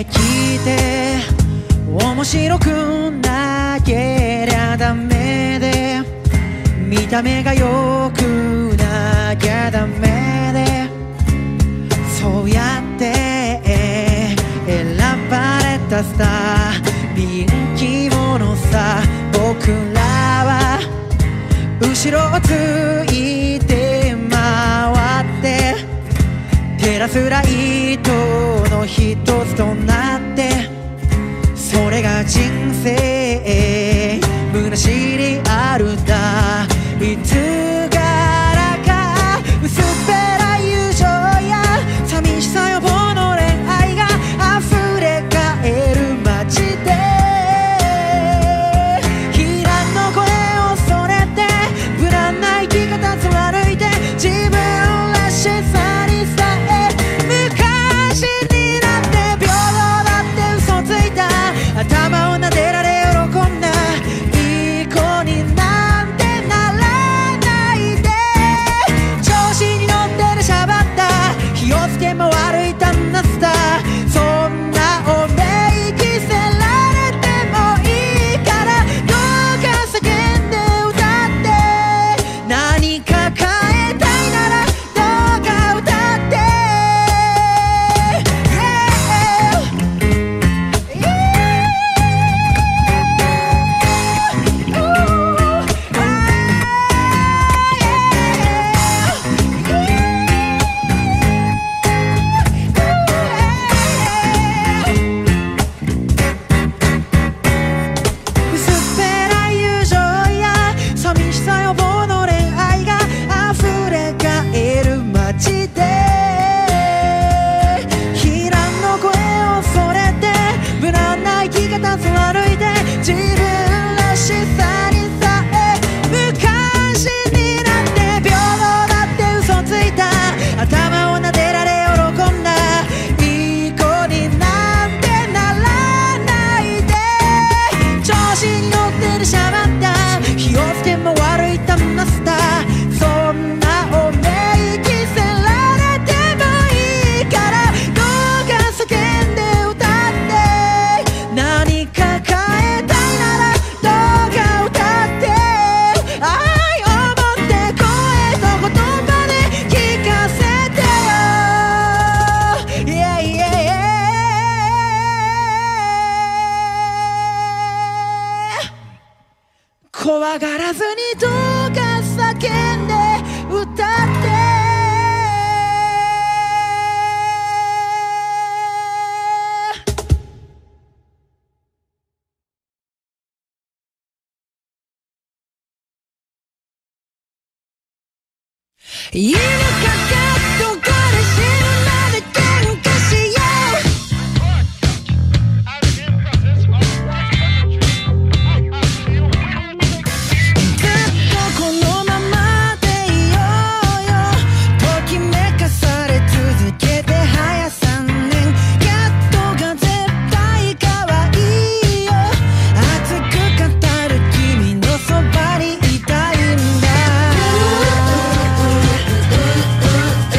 てきて面白くなけりゃダメで見た目が良くなきゃダメでそうやって選ばれたスター人気者さ僕らは後ろをついて回って照らすライトの一つとなってそれが人生虚しにあるんだいつからか薄っぺらい友情や寂しさ予防の恋愛が溢れ返る街で悲願の声を恐れて無難な生き方貫いて自分らしさにさえ昔になって平等だって嘘ついた頭を撫でられ喜んだいい子になんてならないで調子に乗ってるしゃばった火をつけも悪い旦那スターそんなおめいきせられてもいいからどうか叫んで歌って何か変えたいならどうか歌って、薄っぺらい友情や寂しさ予防の恋愛が溢れ返る街で悲願の声を恐れて無難な生き方貫いて自分らしさにさえ昔になって平等だって嘘ついた頭を撫でられ喜んだいい子になんてならないで調子に乗ってるしゃばった火をつけも悪い旦那スターそんなおめいきせられてもいいからどうか叫んで歌って何か変えたいならどうか歌って愛を持って声と言葉で聞かせてよ、yeah, yeah, yeah. 怖がらずにどうか叫んで歌って犬かかっと彼氏まで喧嘩しようずっとこのままでいようよときめかされ続けて早3年やっとが絶対可愛いよ熱く語る君のそばにいたいんだ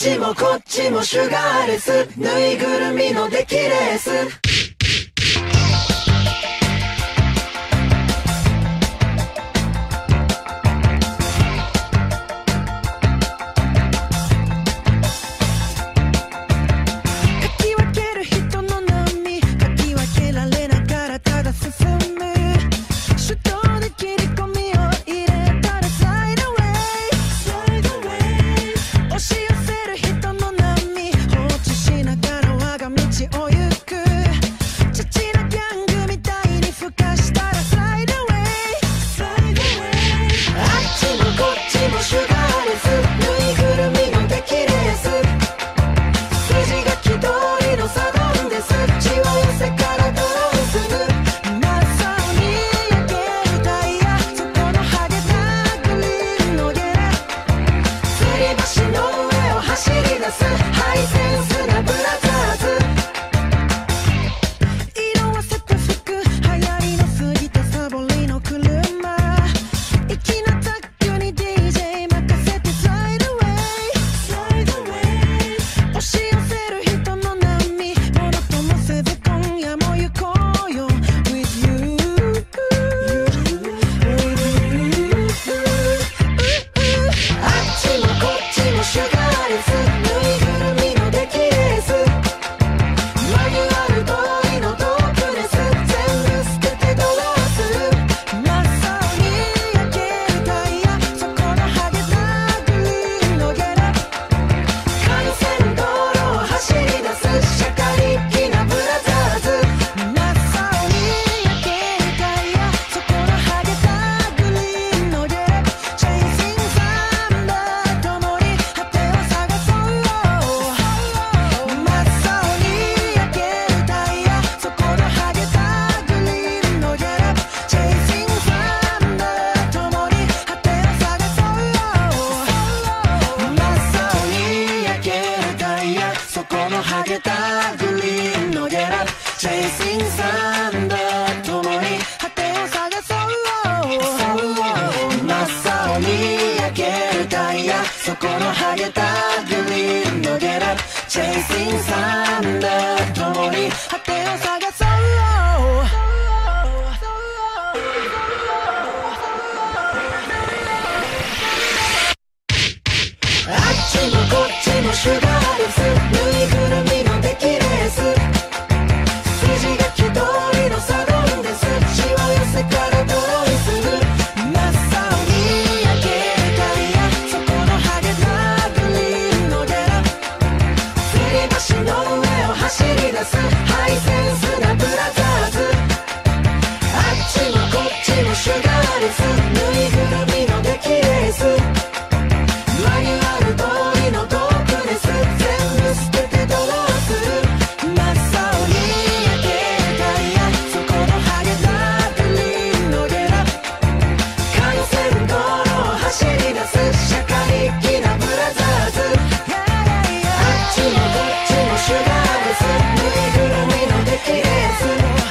ちもこっちもシュガーレス、ぬいぐるみの出来レース。シュガーレス、ぬいぐるみの出来レース。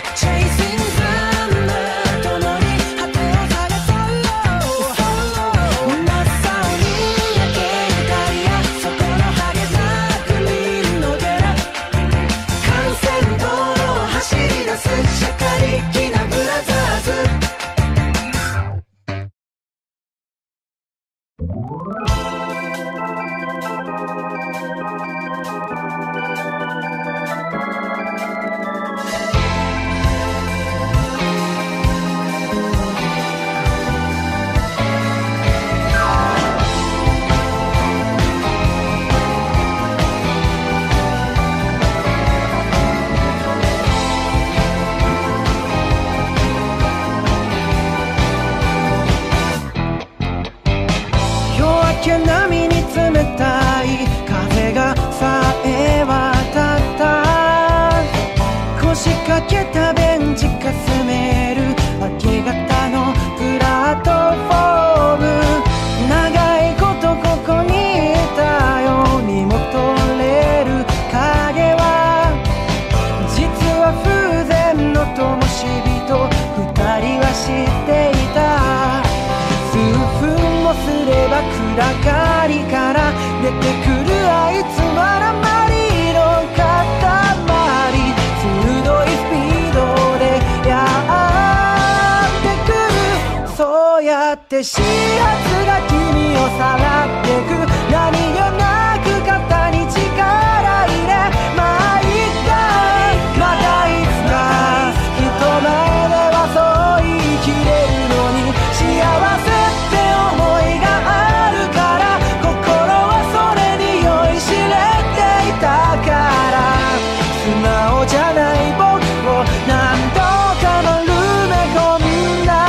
って始発が君をさらってく何気なく肩に力入れまあいっかまたいつか人前ではそう言い切れるのに幸せって思いがあるから心はそれに酔いしれていたから素直じゃない僕を何度か丸め込んだ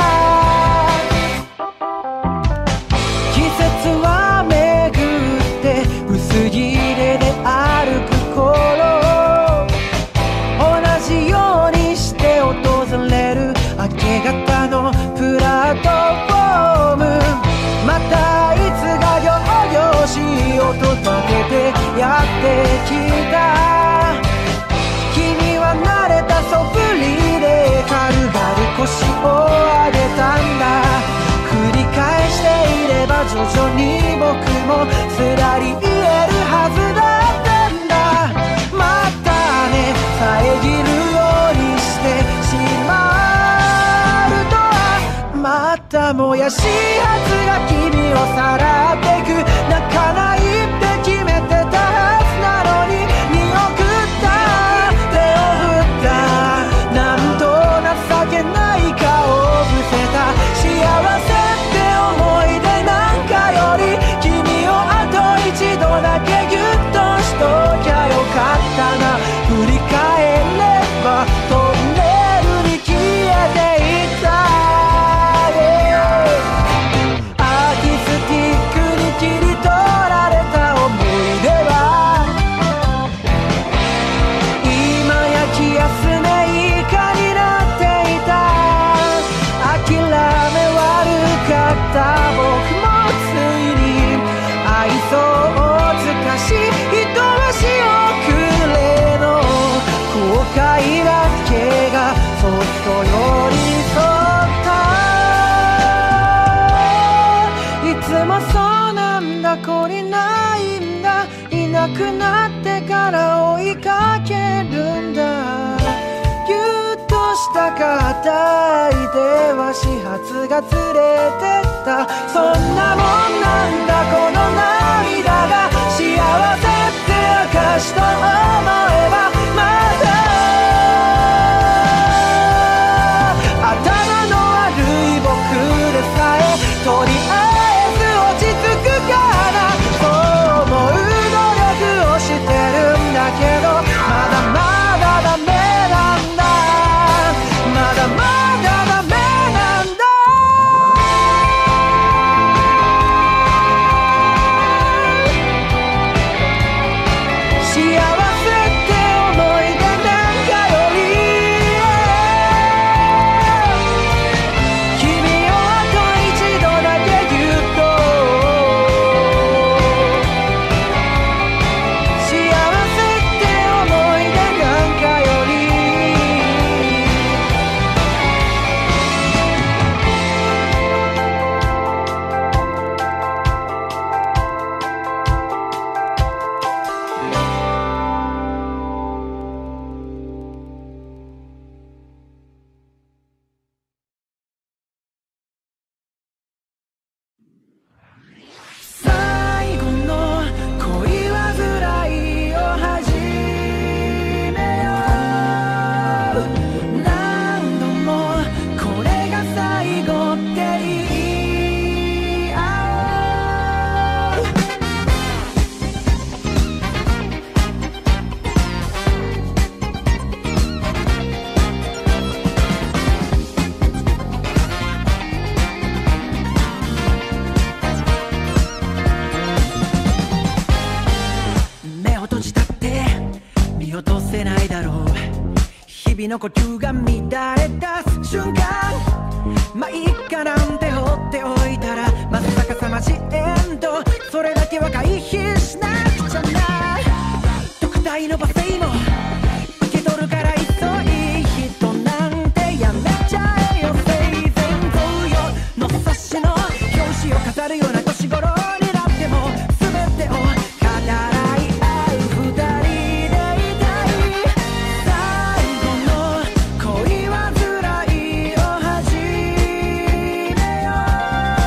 季節は巡って薄切れで歩く頃同じようにして訪れる明け方のプラットフォームまたいつが行々しい音立ててやってきた君は慣れた素振りで軽々腰を上げたんだ繰り返していれば徐々に僕もすらり言えるはずだったんだまたね遮るようにしてしまうとはまたもや始発が君をさらってく泣かないって決めてたはずなのに見送った手を振ったなんと情けない顔を伏せた幸せって思い出なんかより君をあと一度だけギュッとしときゃよかったな振り返ればトンネルに消えていったアーティスティックに切り取られた思い出は今や気休め以下になっていた諦め悪かった僕もついに愛想を尽かし一足遅れの後悔だけがそっと寄り添ったいつもそうなんだ懲りないんだいなくなってから追いかけるんだぎゅっとした肩いでは始発がずれてったそんなもんなんだこの涙が幸せって証と思えばまだ頭の悪い僕でさえとりあえず落ち着くからそう思う努力をしてるんだけどまだまだダメなんだまだまだダメなんだ幸せって思い出なんかより君をあと一度だけぎゅっと幸せって思い出なんかより最後の恋煩いを始めよう何度もこれが最後って言い合う目を閉じたって見落とせないだろう日々の呼吸が乱れ出す瞬間まあいっかなんて放っておいたらまさかさまじエンドそれだけは回避しなくちゃな特大の罵声も受け取るからいっそいい人なんてやめちゃえよ生前贈与の冊子の表紙を飾るような年頃になっても全てを語らい合う二人でいたい最後の恋煩いを始めよう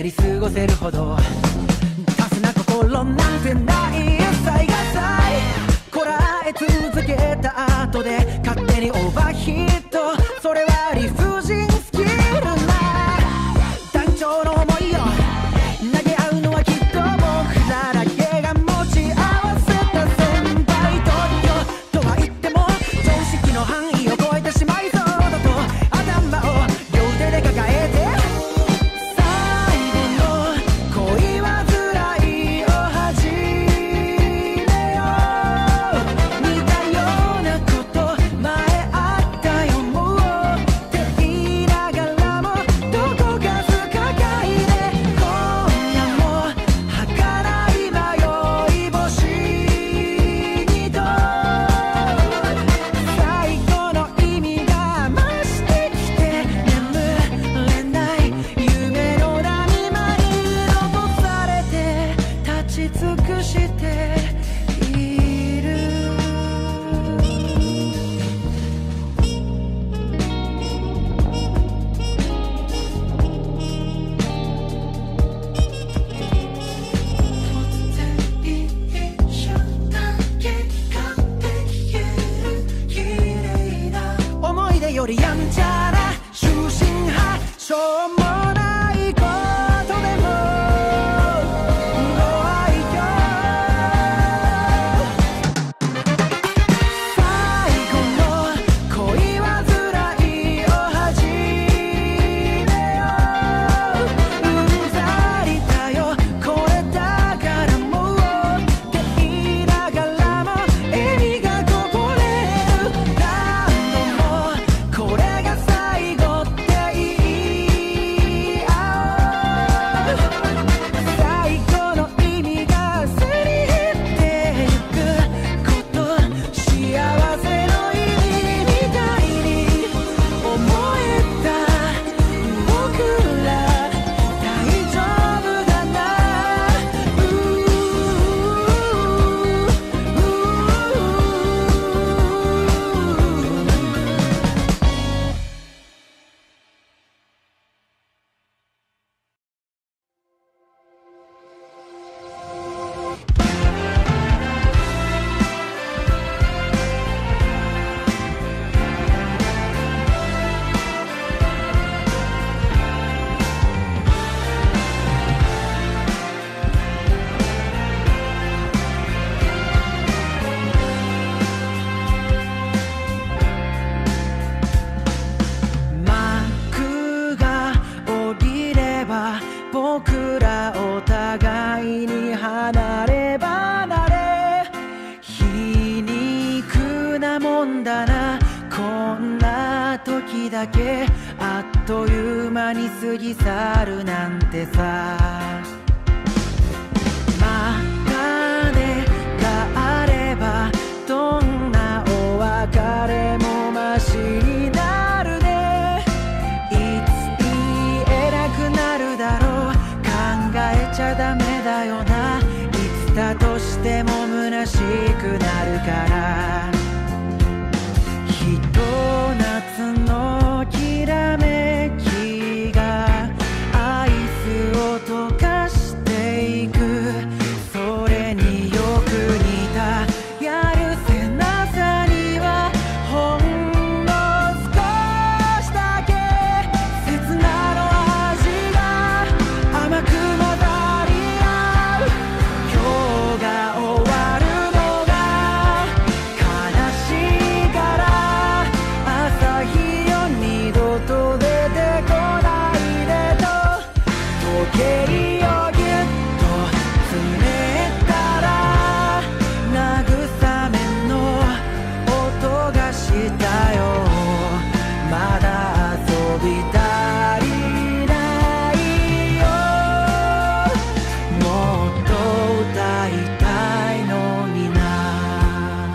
り過ごせるほどタフな心なんてない最が最こらえ続けた後で勝手にオーバーヒットそれは理不尽スキルな団長の想いを投げ合うのはきっと僕らだけが持ち合わせた先輩とは言っても常識の範囲を超えてしまいそうだと頭を両手で抱えて最後の恋は辛いを始めよう似たようなこと前あったよもうって言いながらもどこか不可解で今夜も儚い迷い星にと最後の意味が増してきて眠れない夢の波間に残されて立ち尽くしている突然一瞬だけができる綺麗な思い出よりやんちゃな終身派しょうもないことでもご愛嬌最後の恋は辛いを始めよううんざりだよこれだからもうって言いながらも笑みがこぼれる何度もこれが最後って言い合う最後の意味がすり減ってゆくこと幸せの意味みたいに思えた僕ら大丈夫だな幕が降りれば僕らお互いに離れ離れ皮肉なもんだなこんな時だけあっという間に過ぎ去るなんてさまたねがあればどんなお別れもマシになるねいつ言えなくなるだろう考えちゃダメだよないつだとしても虚しくなるからひと夏のきらめきがアイスを溶かしていくそれによく似たやるせなさにはほんの少しだけ切なの味が甘く混ざり合う今日が終わるのが悲しいから朝日よ二度と出てこないでと時計をぎゅっと詰めたら慰めの音がしたよまだ遊び足りないよもっと歌いたいのにな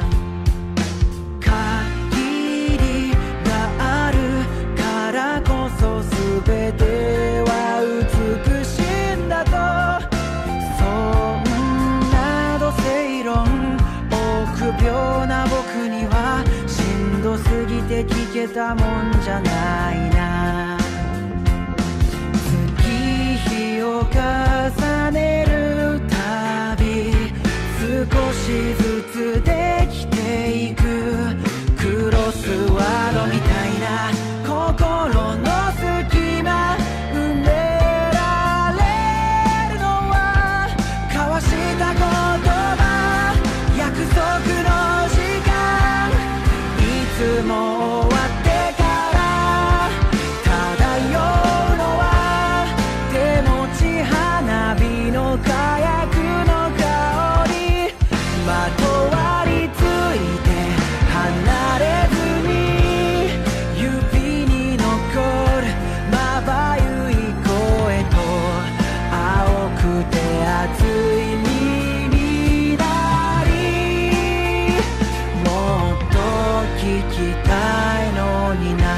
限りがあるからこそ全ては美しいんだとそんな土星論臆病な僕にはしんどすぎて聞けたもんじゃないな月日を重ねるたび少しずつできていくクロスワードみたいな心の隙間埋められるのは交わした言葉約束の時間いつも終わってから漂うのは手持ち花火の火薬の香りまとわりついて離れずに指に残るまばゆい声と青くて熱い耳鳴りもっと聞きたいのにな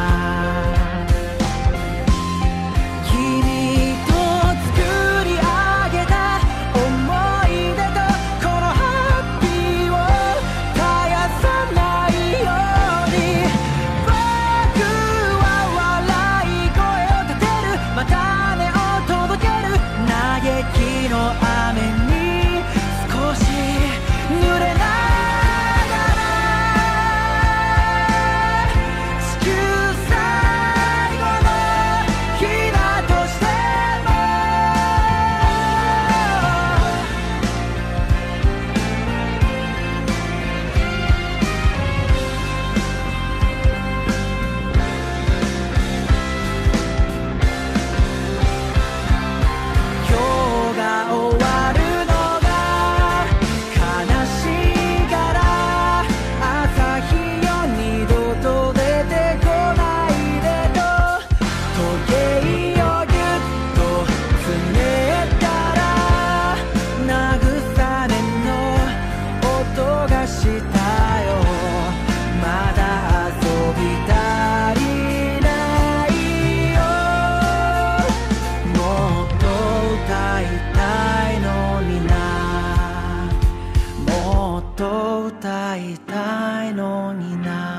君と作り上げた思い出とこのハッピーを絶やさないように僕は笑い声を立てるまた音を届ける嘆きの雨に少し濡れながら地球最後の日だとしても今日が終わるのが悲しいから朝日よ二度と出てこないでと時計をぎゅっとつねったら慰めの音がしたよまだ遊び足りないよもっと歌いたいのになもっと歌いたいのにな